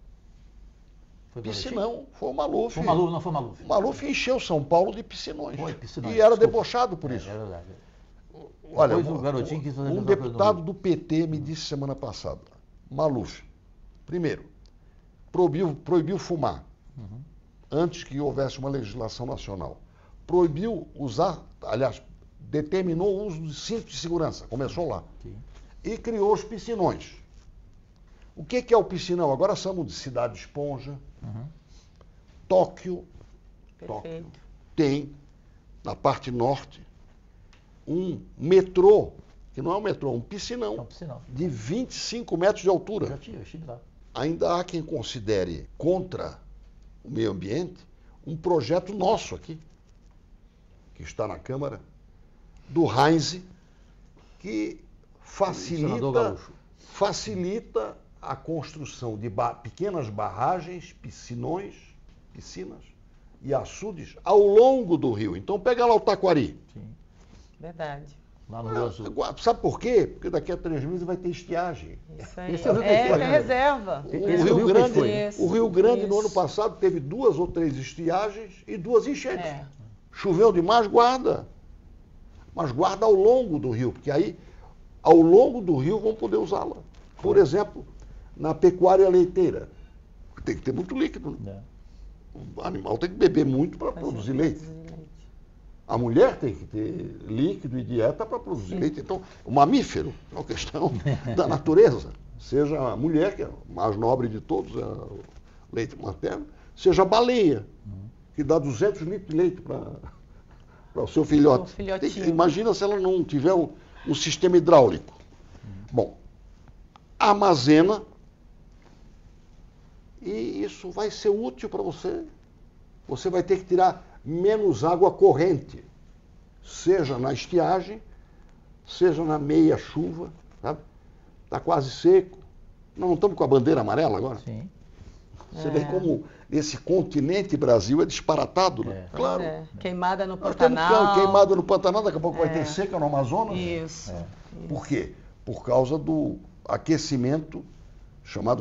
Foi pra Piscinão, foi o Maluf. Foi Maluf, não foi Maluf. O Maluf encheu São Paulo de piscinões. Foi, piscinões, E era desculpa. debochado por É, isso. é verdade. Olha, Depois o garotinho quis fazer a um mesma coisa deputado no do P T me disse semana passada, Maluf, primeiro, proibiu, proibiu fumar, Uhum. antes que houvesse uma legislação nacional. Proibiu usar, aliás, determinou o uso de cinto de segurança, começou lá. Sim. E criou os piscinões. O que, que é o piscinão? Agora chamam de Cidade Esponja. Uhum. Tóquio, Tóquio Perfeito. tem, na parte norte, um metrô, que não é um metrô, é um piscinão, É um piscinão. de vinte e cinco metros de Eu já altura. tinha, eu estive lá. Ainda há quem considere contra o meio ambiente um projeto nosso aqui, que está na Câmara, do Heinz, que Senador facilita, Gaúcho. facilita a construção de ba- pequenas barragens, piscinões, piscinas e açudes ao longo do rio. Então pega lá o Taquari. Sim. Verdade. Lá no Rio Grande do Sul. Agora, sabe por quê? Porque daqui a três meses vai ter estiagem. Isso aí. Esse é o Rio é, que foi, é né? reserva. O Esse Rio, Rio que Grande, foi. Isso, o Rio Grande no isso. ano passado teve duas ou três estiagens e duas enchentes. É. Choveu demais, guarda. Mas guarda ao longo do rio, porque aí, ao longo do rio, vão poder usá-la. Por exemplo, na pecuária leiteira. Tem que ter muito líquido. Né? O animal tem que beber muito para produzir leite. A mulher tem que ter líquido e dieta para produzir Sim. leite. Então, o mamífero é uma questão da natureza. Seja a mulher, que é a mais nobre de todos, é o leite materno, seja a baleia, que dá duzentos litros de leite para o seu filhote. Tem, imagina se ela não tiver um, um sistema hidráulico. Bom, armazena e isso vai ser útil para você. Você vai ter que tirar menos água corrente, seja na estiagem, seja na meia chuva, sabe? Está quase seco. Nós não estamos com a bandeira amarela agora? Sim. Você é. vê como esse continente Brasil é disparatado, né? É. Claro. É. Queimada no Nós Pantanal. temos queimada no Pantanal, daqui a pouco é. vai ter seca no Amazonas. Isso. É. Por quê? Por causa do aquecimento, chamado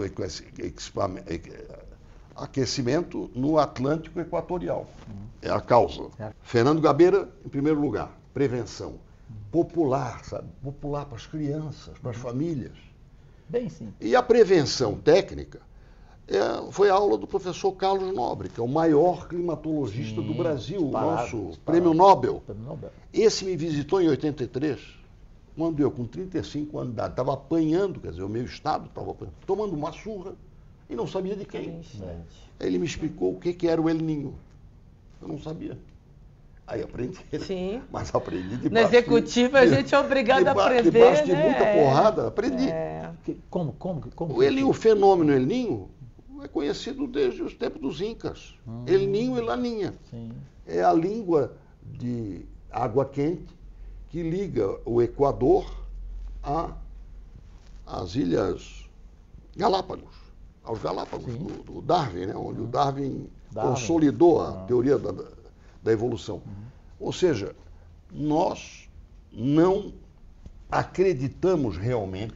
aquecimento no Atlântico Equatorial. É a causa. É. Fernando Gabeira, em primeiro lugar, prevenção. Popular, sabe? Popular para as crianças, para as famílias. Bem sim. E a prevenção técnica é, foi a aula do professor Carlos Nobre, que é o maior climatologista sim, do Brasil, disparado, nosso disparado. prêmio Nobel. Prêmio Nobel. Esse me visitou em oitenta e três, quando eu, com trinta e cinco anos de idade, estava apanhando, quer dizer, o meu estado estava tomando uma surra e não sabia de quem. É. Ele me explicou o que, que era o El Niño. Eu não sabia. Aí aprendi. Sim. Mas aprendi de No executivo a gente é obrigado a aprender, debaixo de né? muita porrada, aprendi. É. Como, como, como? O El Niño, o fenômeno El Niño é conhecido desde os tempos dos Incas. Hum. El Niño e Laninha. Sim. É a língua de água quente que liga o Equador a, às ilhas Galápagos, aos Galápagos, do, do Darwin, né? Onde hum. o Darwin, Darwin consolidou a ah. teoria da, da evolução. Uhum. Ou seja, nós não acreditamos realmente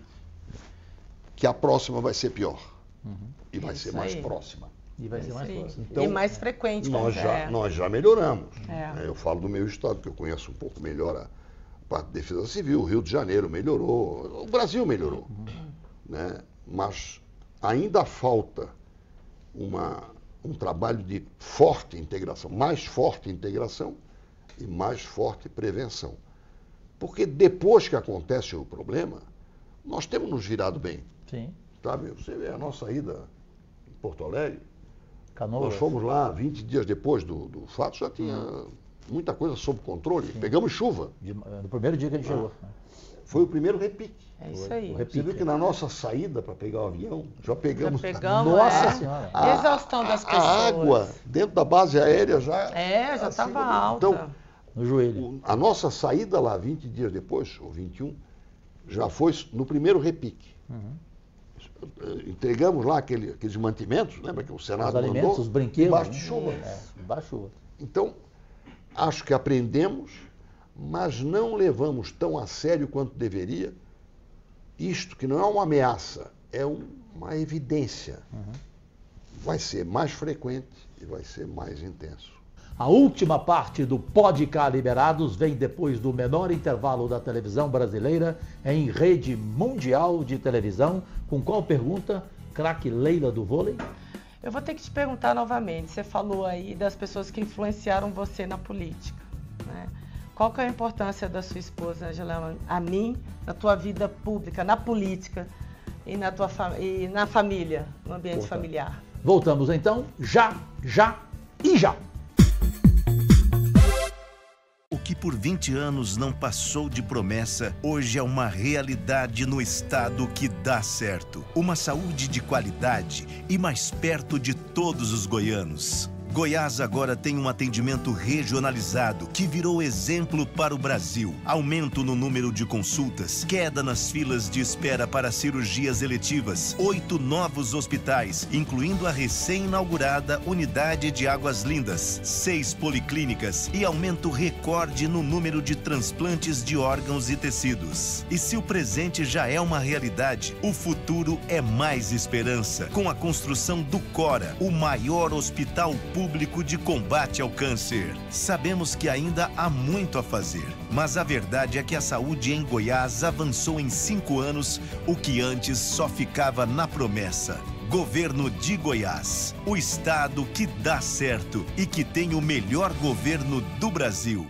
que a próxima vai ser pior. Uhum. E vai Isso ser mais aí. próxima. E vai ser mais próxima. Então, e mais frequente. Nós já, é. nós já melhoramos. É. Eu falo do meu estado, que eu conheço um pouco melhor a parte de defesa civil. O Rio de Janeiro melhorou, o Brasil melhorou. Uhum. Né? Mas ainda falta uma... um trabalho de forte integração, mais forte integração e mais forte prevenção. Porque depois que acontece o problema, nós temos nos virado bem. Sim. Sabe? Você vê a nossa ida em Porto Alegre, Canoas. Nós fomos lá vinte dias depois do, do fato, já tinha hum. muita coisa sob controle. Sim. Pegamos chuva. De, no primeiro dia que a gente ah. chegou. Foi o primeiro repique. É isso aí. Você viu que na nossa saída para pegar o avião, já pegamos... Já pegamos, Nossa é. Senhora. A exaustão das pessoas. A água dentro da base aérea já... É, já estava assim, alta. Então, no joelho. O, a nossa saída lá, vinte dias depois, ou vinte e um, já foi no primeiro repique. Uhum. Entregamos lá aquele, aqueles mantimentos, lembra que o Senado os alimentos, mandou? Os brinquedos. Embaixo de chuva. É, embaixo de chuva. Então, acho que aprendemos, mas não levamos tão a sério quanto deveria isto, que não é uma ameaça, é um, uma evidência. Uhum. Vai ser mais frequente e vai ser mais intenso. A última parte do Pode Cá Liberados vem depois do menor intervalo da televisão brasileira em rede mundial de televisão. Com qual pergunta, craque Leila do vôlei? Eu vou ter que te perguntar novamente. Você falou aí das pessoas que influenciaram você na política, né? Qual que é a importância da sua esposa, Angela, a mim, na tua vida pública, na política e na, tua fam- e na família, no ambiente Voltamos. familiar? Voltamos então, já, já e já. O que por vinte anos não passou de promessa, hoje é uma realidade no estado que dá certo. Uma saúde de qualidade e mais perto de todos os goianos. Goiás agora tem um atendimento regionalizado que virou exemplo para o Brasil. Aumento no número de consultas, queda nas filas de espera para cirurgias eletivas, oito novos hospitais, incluindo a recém-inaugurada Unidade de Águas Lindas, seis policlínicas e aumento recorde no número de transplantes de órgãos e tecidos. E se o presente já é uma realidade, o futuro é mais esperança, com a construção do Cora, o maior hospital público público de combate ao câncer. Sabemos que ainda há muito a fazer, mas a verdade é que a saúde em Goiás avançou em cinco anos, o que antes só ficava na promessa. Governo de Goiás, o estado que dá certo e que tem o melhor governo do Brasil.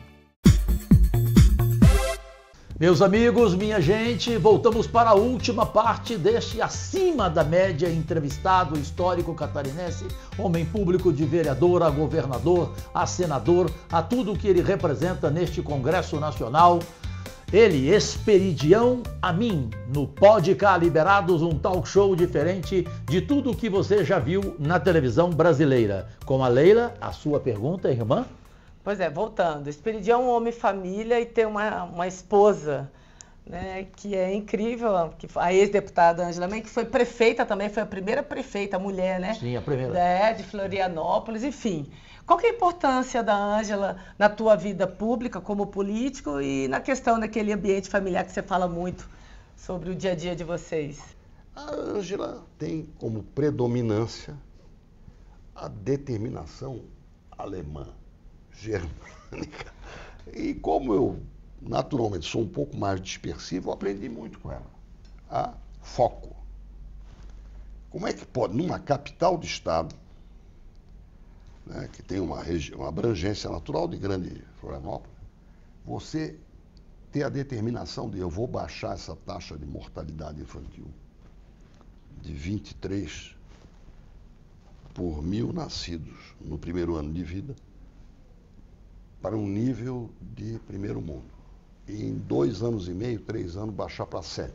Meus amigos, minha gente, voltamos para a última parte deste acima da média entrevistado histórico catarinense, homem público de vereador a governador, a senador, a tudo que ele representa neste Congresso Nacional. Ele, Esperidião Amin, no Pode Cá Liberados, um talk show diferente de tudo que você já viu na televisão brasileira. Com a Leila, a sua pergunta, irmã? Pois é, voltando. Esperidião é um homem família e tem uma, uma esposa, né, que é incrível, que a ex-deputada Ângela Amin, que foi prefeita também, foi a primeira prefeita, mulher, né? Sim, a primeira. É, de Florianópolis, enfim. Qual que é a importância da Ângela na tua vida pública como político e na questão daquele ambiente familiar que você fala muito sobre o dia a dia de vocês? A Ângela tem como predominância a determinação alemã, germânica. E como eu, naturalmente, sou um pouco mais dispersivo, eu aprendi muito com ela. A foco. Como é que pode, numa capital de estado, né, que tem uma, regi- uma abrangência natural de grande Florianópolis, você ter a determinação de eu vou baixar essa taxa de mortalidade infantil de vinte e três por mil nascidos no primeiro ano de vida para um nível de primeiro mundo. E em dois anos e meio, três anos, baixar para sete.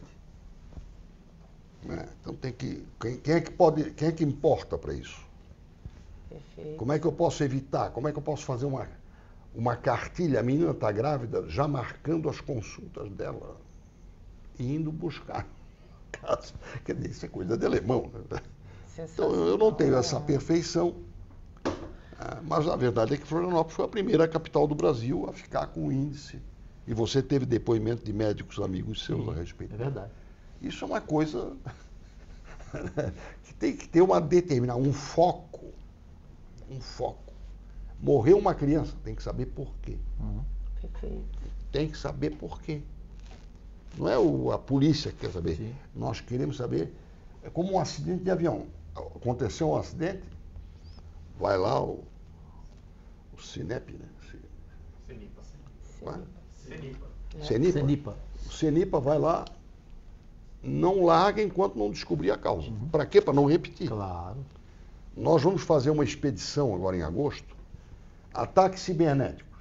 Né? Então tem que. Quem, quem é que pode. Quem é que importa para isso? Perfeito. Como é que eu posso evitar? Como é que eu posso fazer uma, uma cartilha? A menina está grávida, já marcando as consultas dela e indo buscar. Quer dizer, isso é coisa de alemão. Né? Então eu não tenho essa perfeição, mas a verdade é que Florianópolis foi a primeira capital do Brasil a ficar com o índice. E você teve depoimento de médicos amigos seus. Sim, a respeito. É verdade. Isso é uma coisa que tem que ter uma determinação, um foco. Um foco. Morreu uma criança, tem que saber por quê. Uhum. Perfeito. Tem que saber por quê. Não é o, a polícia que quer saber. Sim. Nós queremos saber. É como um acidente de avião. Aconteceu um acidente, vai lá o, o Cinep, né? Cenipa. Vai? Cenipa. Cenipa. Cenipa. O Cenipa vai lá, não larga enquanto não descobrir a causa. Uhum. Para quê? Para não repetir. Claro. Nós vamos fazer uma expedição agora em agosto, ataques cibernéticos.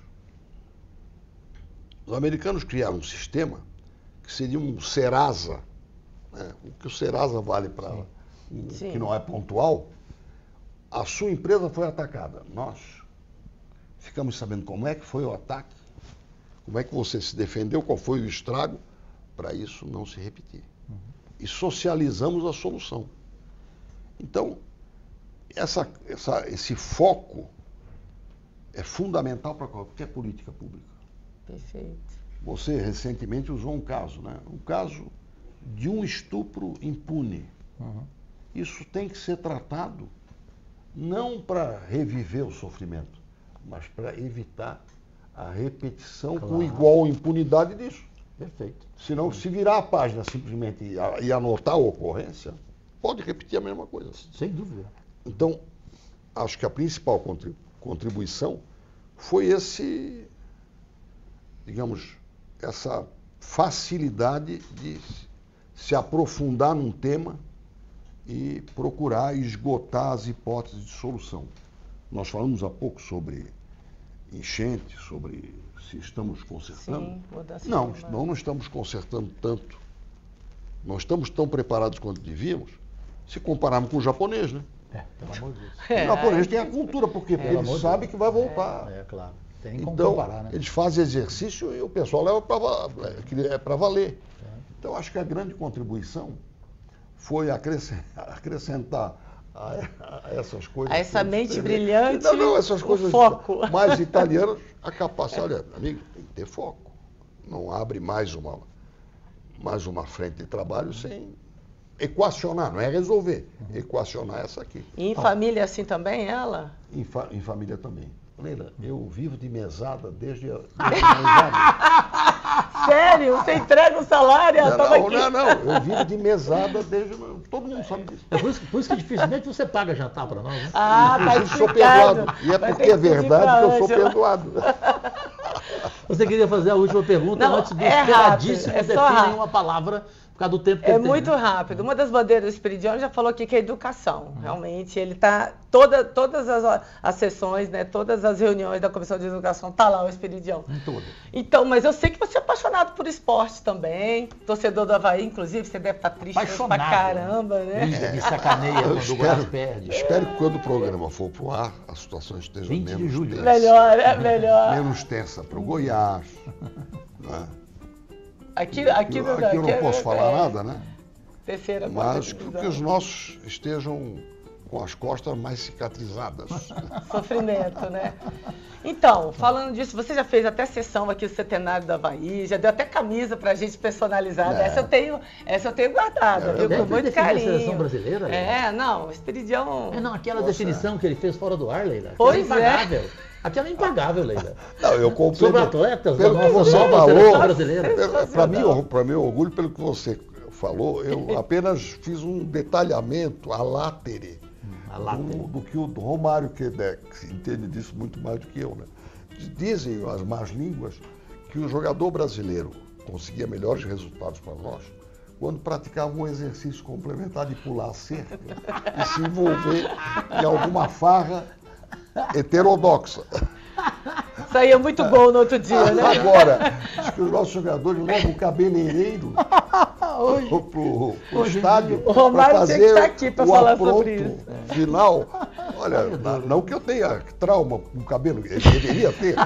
Os americanos criaram um sistema que seria um Serasa, né? O que o Serasa vale para um que não é pontual. A sua empresa foi atacada. Nós ficamos sabendo como é que foi o ataque, como é que você se defendeu, qual foi o estrago, para isso não se repetir. Uhum. E socializamos a solução. Então, essa, essa, esse foco é fundamental para qualquer política pública. Perfeito. Você recentemente usou um caso, né? Um caso de um estupro impune. Uhum. Isso tem que ser tratado não para reviver o sofrimento, mas para evitar a repetição Claro. com igual impunidade disso. Perfeito. Senão, se virar a página simplesmente e, e anotar a ocorrência, pode repetir a mesma coisa. Sem dúvida. Então, acho que a principal contribuição foi esse, digamos, essa facilidade de se aprofundar num tema e procurar esgotar as hipóteses de solução. Nós falamos há pouco sobre enchente, sobre se estamos consertando. Sim, mudança não, climática. não, não estamos consertando tanto. Não estamos tão preparados quanto devíamos, se compararmos com o japonês, né? É, pelo amor de Deus. É, o japonês tem a cultura, por quê? Porque pelo ele amor de sabe Deus. que vai voltar. É, claro. Tem como Então, comparar, né? eles fazem exercício e o pessoal leva para é para valer. Então, acho que a grande contribuição foi acrescentar, acrescentar a, a essas coisas. A essa todas, mente entendeu? brilhante, Não, não, essas o coisas foco. mais italianas, a capacidade. Olha, amigo, tem que ter foco. Não abre mais uma, mais uma frente de trabalho sem, equacionar, não é resolver, equacionar essa aqui. E em família assim também, ela? Em, fa- em família também. Leila, eu vivo de mesada desde a, desde a mesada. Sério? Você entrega o salário? Não, Ela tava não, aqui. não, não, eu vivo de mesada desde... Todo mundo sabe disso. É por isso, por isso que dificilmente você paga jantar para nós, né? Ah, tá Eu sou explicado. perdoado. E é Vai porque ter é que pedir verdade pra que eu sou Ângela. perdoado. Você queria fazer a última pergunta Não, antes do é esperadíssimo rápido, é só definir rápido. uma palavra por causa do tempo que É ele tem, muito né? rápido. Uma das bandeiras do Esperidião já falou aqui que é educação. Realmente, ele está... Toda, todas as, as sessões, né, todas as reuniões da Comissão de Educação, está lá o Esperidião. Em todas. Então, mas eu sei que você é apaixonado por esporte também. Torcedor do Avaí, inclusive, você deve estar triste hoje pra Apaixonado. caramba, né? Liga, me sacaneia Eu quando o Goiás espero, perde. espero que quando o programa for pro ar, a situação esteja vinte de menos julho. tensa. Melhor, é melhor. Menos tensa para o Goiás. Né? Aqui, aqui, Aqui, não, aqui eu não é- posso é- falar é nada, né? Terceira, quarta Mas que, divisão. que os nossos estejam com as costas mais cicatrizadas. Sofrimento, né? Então, falando disso, você já fez até sessão aqui do Centenário do Avaí, já deu até camisa pra gente personalizada. É. Essa eu tenho, essa eu tenho guardada, É, viu? deve Com muito definir a carinho. seleção brasileira, É, não, o Esperidião. É, não, aquela Nossa, definição que ele fez fora do ar, Leila. Aquela Pois é é. impagável. Aquela é impagável, Leila. Não, eu Sobre complemento. atletas da Pelo que nossa você nova falou, seleção brasileira. para mim, para meu orgulho, pelo que você falou, eu apenas fiz um detalhamento a látere A látere. do, do que o Romário Quebec entende disso muito mais do que eu, né? Dizem as más línguas que o jogador brasileiro conseguia melhores resultados para nós quando praticava um exercício complementar de pular a cerca e se envolver em alguma farra heterodoxa. Saía muito gol no outro dia, né? Agora, diz que os nossos jogadores levam o cabeleireiro pro, pro, pro Hoje em estádio O Romário pra tem que fazer estar aqui pra o falar apronto sobre isso. final. Olha, na- não que eu tenha trauma com o cabelo, ele deveria ter.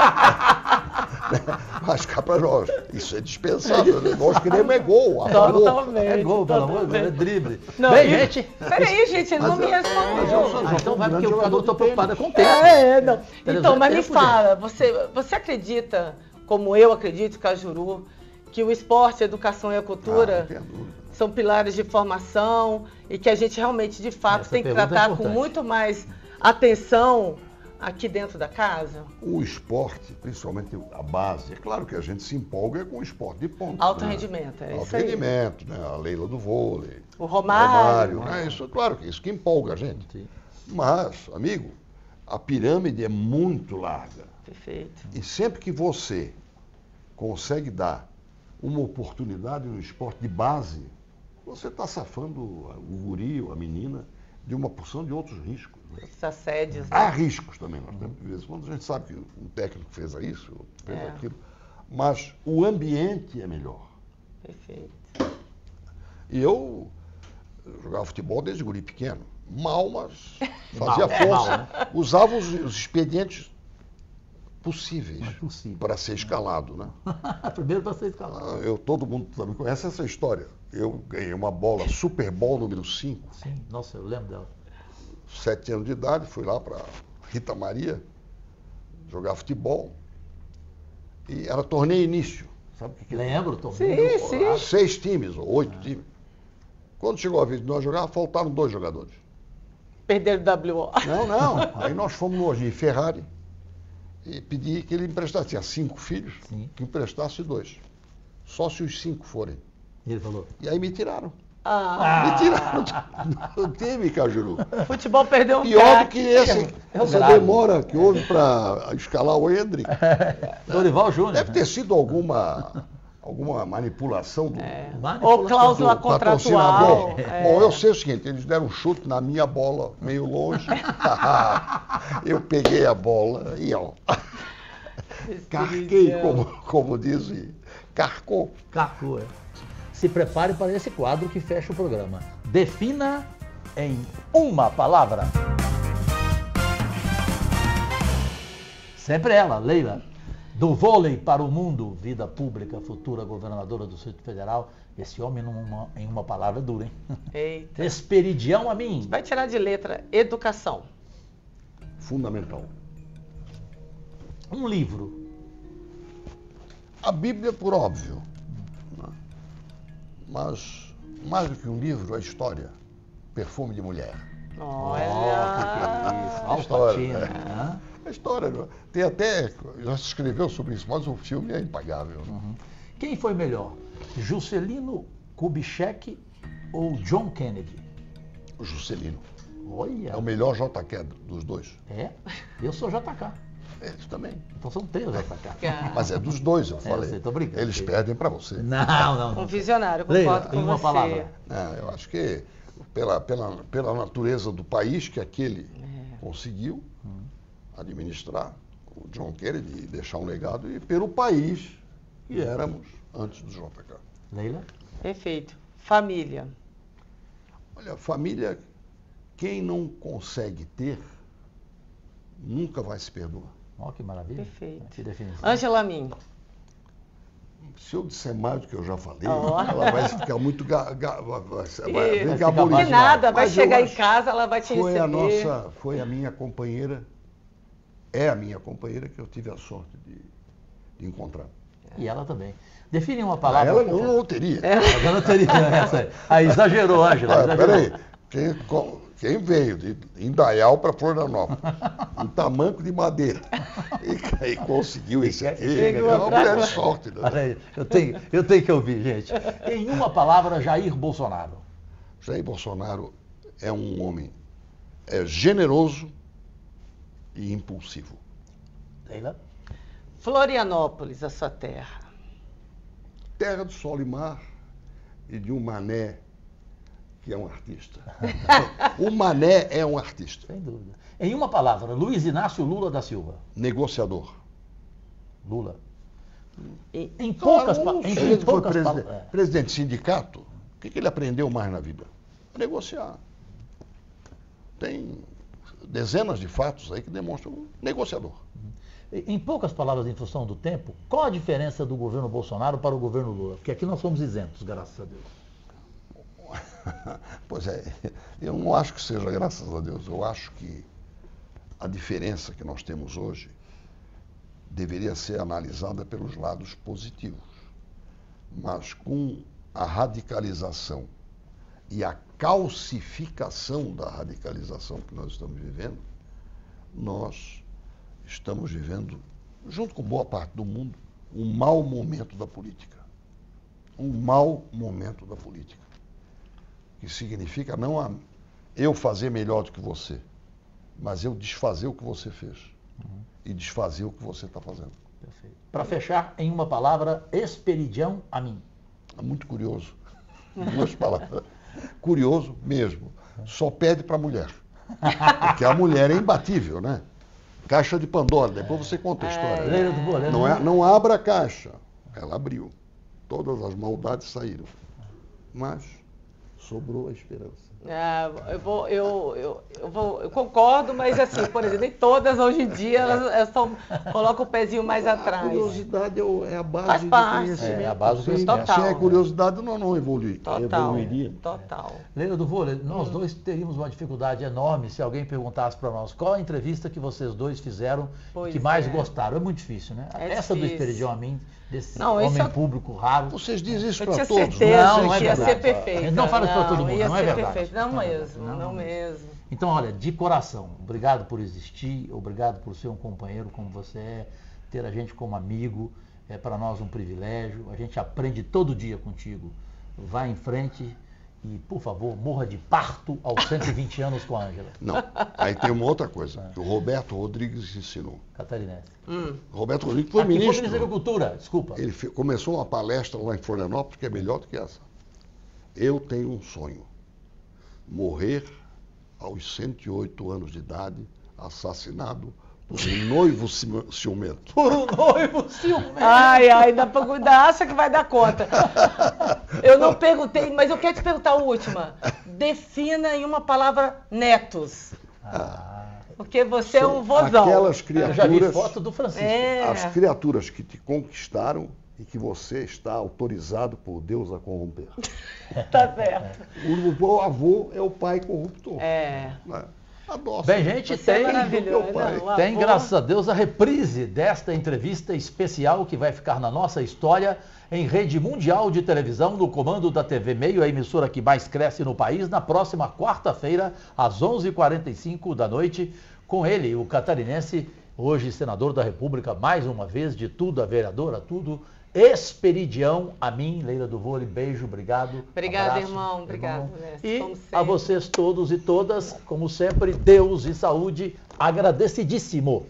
Mas cá pra nós, isso é dispensável. Né? Nós queremos é gol, a favor. Totalmente. É gol, pelo amor de Deus, é totalmente. drible. Não, Bem, e- gente. Peraí, gente, ele não me Mas eu sou- respondeu. Ah, então vai um porque grande o jogador eu tô de preocupado tênis. com o tempo. É, é, não. Televisão Então, mas é me tempo, fala, você, você acredita, como eu acredito, Cajuru, que o esporte, a educação e a Ah, cultura não tenho dúvida. são pilares de formação e que a gente realmente, de fato, Essa tem que pergunta é tratar com importante. muito mais atenção aqui dentro da casa? O esporte, principalmente a base, é claro que a gente se empolga com o esporte de ponta. Alto né? rendimento, é Alto isso aí. rendimento, né? A Leila do vôlei. O Romário. né? Isso, claro que isso que empolga a gente. Sim. Mas, amigo, a pirâmide é muito larga. Perfeito. E sempre que você consegue dar uma oportunidade no esporte de base, você está safando o guri ou a menina de uma porção de outros riscos. Né? Esses assédios, né? Há riscos também. Nós temos, de vez em quando a gente sabe que um técnico fez isso, outro fez É. aquilo. Mas o ambiente é melhor. Perfeito. E eu jogava futebol desde guri pequeno. Mal, mas fazia Mal, é força. mal, né? Usava os, os expedientes possíveis Mas possível. para ser escalado, né? Primeiro para ser escalado. Ah, Eu, todo mundo também conhece essa história. Eu ganhei uma bola Super Bowl número cinco, Sim, nossa, eu lembro dela. sete anos de idade, fui lá para Rita Maria jogar futebol. E era torneio início. Sabe o que que é? Lembro, Tom. Sim, sim. Há seis times, ou oito times. Quando chegou a vez de nós jogar, faltaram dois jogadores. Perderam o W O. Não, não. Aí nós fomos no Ogi Ferrari e pedi que ele emprestasse. Tinha cinco filhos, Sim. que emprestasse dois. Só se os cinco forem. E ele falou. E aí me tiraram. Ah, Me tiraram do time, Cajuru. futebol perdeu um Pior do craque. que esse, É um essa grave. demora que houve para escalar o Hendrick. Dorival Júnior. Deve ter sido alguma, alguma manipulação do, Manipulação Ou cláusula do contratual. patrocinador. é. Bom, eu sei o seguinte, eles deram um chute na minha bola, meio longe. Eu peguei a bola e ó, carquei, como, como dizem, carcou. Cacu, é. Se prepare para esse quadro que fecha o programa. Defina em uma palavra. Sempre ela, Leila. Do vôlei para o mundo, vida pública, futura governadora do Distrito Federal. Esse homem numa, em uma palavra é duro, hein? Eita. Esperidião a mim. Vai tirar de letra educação. Fundamental. Um livro. A Bíblia, por óbvio. Né? Mas mais do que um livro, a história. Perfume de Mulher. Olha! Isso, História, Alpatino, né? né? A história, tem até, já se escreveu sobre isso, mas o filme é impagável. Uhum. Quem foi melhor, Juscelino Kubitschek ou John Kennedy? O Juscelino. Olha, É o melhor J Q dos dois. é, eu sou J K, Eles também. então são três J K. Mas é dos dois, eu falei. eu sei, tô brincando. Eles perdem para você. Não, não, não. Um visionário, Leila, concordo em com uma você. palavra. Não, eu acho que pela, pela, pela natureza do país que aquele conseguiu administrar, o John Kennedy, e deixar um legado, e pelo país que éramos antes do J K. Leila? Perfeito. Família. Olha, família, quem não consegue ter, nunca vai se perdoar. Ó, que maravilha. Perfeito. Que definição. Ângela Min. Se eu disser mais do que eu já falei, Oh. ela vai ficar muito... Ga, ga, vai, vai, Ih, vai vai vem ficar gaburizada. Que nada, vai Mas eu chegar em acho- casa, ela vai te Foi receber. a nossa, foi a minha companheira, é a minha companheira que eu tive a sorte de, de encontrar. E ela também. Define uma Ah, palavra. ela por não, favor. não teria. Mas eu não teria essa aí. Aí exagerou, Ângela. Ah, exagerou. peraí, quem, co- quem veio de Indaial para Florianópolis, um tamanco de madeira, e, e conseguiu esse aqui, é Chegou uma pra- mulher de sorte. Né? Olha aí, eu tenho, eu tenho que ouvir, gente. Em uma palavra, Jair Bolsonaro. Jair Bolsonaro é um homem é generoso e impulsivo. Leila? Florianópolis, a sua terra. Terra do sol e mar e de um mané que é um artista. O mané é um artista. Sem dúvida. Em uma palavra, Luiz Inácio Lula da Silva. Negociador. Lula. E- Em poucas, Ah, pa- um em, sujeito em que foi poucas presidente, palavras. presidente de sindicato, o que, que ele aprendeu mais na vida? Negociar. Tem dezenas de fatos aí que demonstram um negociador. Em poucas palavras, em função do tempo, qual a diferença do governo Bolsonaro para o governo Lula? Porque aqui nós somos isentos, graças a Deus. Pois é, eu não acho que seja graças a Deus. Eu acho que a diferença que nós temos hoje deveria ser analisada pelos lados positivos. Mas com a radicalização e a calcificação da radicalização que nós estamos vivendo, nós estamos vivendo, junto com boa parte do mundo, um mau momento da política. Um mau momento da política. Que significa não a eu fazer melhor do que você, mas eu desfazer o que você fez. Uhum. E desfazer o que você está fazendo. Perfeito. Para fechar, em uma palavra, Esperidião a mim. É muito curioso. Duas palavras. Curioso mesmo. Só pede para a mulher. Porque a mulher é imbatível, né? Caixa de Pandora, depois você conta a história. É. Leila do Boa, Leila Não, do é, Boa. não abra a caixa. Ela abriu. Todas as maldades saíram. Mas sobrou a esperança. Ah, eu, vou, eu, eu, eu, vou, eu concordo, mas assim, por exemplo, nem todas hoje em dia elas, elas são, colocam o pezinho mais A atrás. curiosidade é, o- é a base Faz do parte. conhecimento. É, a base do Sem- conhecimento. Sem a Total. curiosidade não, não evolui, Total, evoluiria. total. Leila do Vôlei, nós dois teríamos uma dificuldade enorme se alguém perguntasse para nós qual a entrevista que vocês dois fizeram Pois que mais é. gostaram. É muito difícil, né? É Essa do difícil. Esperidião a mim, desse Não, esse homem é- público raro. Vocês dizem isso Eu para tinha todos. certeza Não, não é que ia verdade. ser perfeita. A gente não fala isso pra todo mundo, ia não é ser verdade. perfeito. Não Não é mesmo, verdade. não, Não, não. mesmo. Então, olha, de coração, obrigado por existir, obrigado por ser um companheiro como você é, ter a gente como amigo, é para nós um privilégio, a gente aprende todo dia contigo. Vá em frente e, por favor, morra de parto aos cento e vinte anos com a Ângela, Não, aí tem uma outra coisa, que o Roberto Rodrigues ensinou. catarinense. Hum. O Roberto Rodrigues foi Aqui foi ministro. ministro da Agricultura, desculpa. Ele fe- começou uma palestra lá em Florianópolis que é melhor do que essa. Eu tenho um sonho. Morrer aos cento e oito anos de idade, assassinado por um noivo ci- ciumento. Por um noivo ciumento. Ai, ai, ainda, ainda acha que vai dar conta. Eu não perguntei, mas eu quero te perguntar a última. Defina em uma palavra netos. Porque você é um vozão. Aquelas Eu já vi criaturas, foto do Francisco. É. as criaturas que te conquistaram e que você está autorizado por Deus a corromper. Tá certo. O, o avô é o pai corruptor. É. Né? A nossa. Bem, gente, Você é tem, maravilhoso, meu pai. não, tem, avô. graças a Deus, a reprise desta entrevista especial que vai ficar na nossa história em rede mundial de televisão, no comando da T V Meio, a emissora que mais cresce no país, na próxima quarta-feira, às onze e quarenta e cinco da noite, com ele, o catarinense, hoje senador da República, mais uma vez, de tudo, a vereadora, tudo, Esperidião Amin. Leila do Vôlei, beijo, obrigado. Obrigada, abraço, irmão, obrigado, irmão. mestre, E como a sempre. vocês todos e todas, como sempre, Deus e saúde, agradecidíssimo.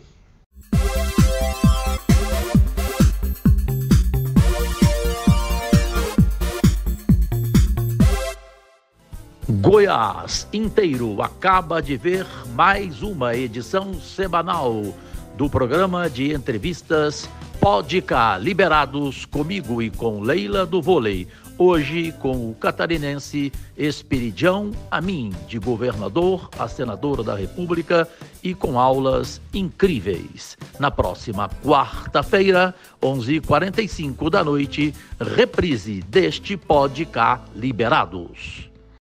Goiás inteiro acaba de ver mais uma edição semanal do programa de entrevistas Pode Cá, liberados comigo e com Leila do Vôlei. Hoje com o catarinense Esperidião Amin, de governador a senador da República, e com aulas incríveis. Na próxima quarta-feira, onze e quarenta e cinco da noite, reprise deste Pode Cá, liberados.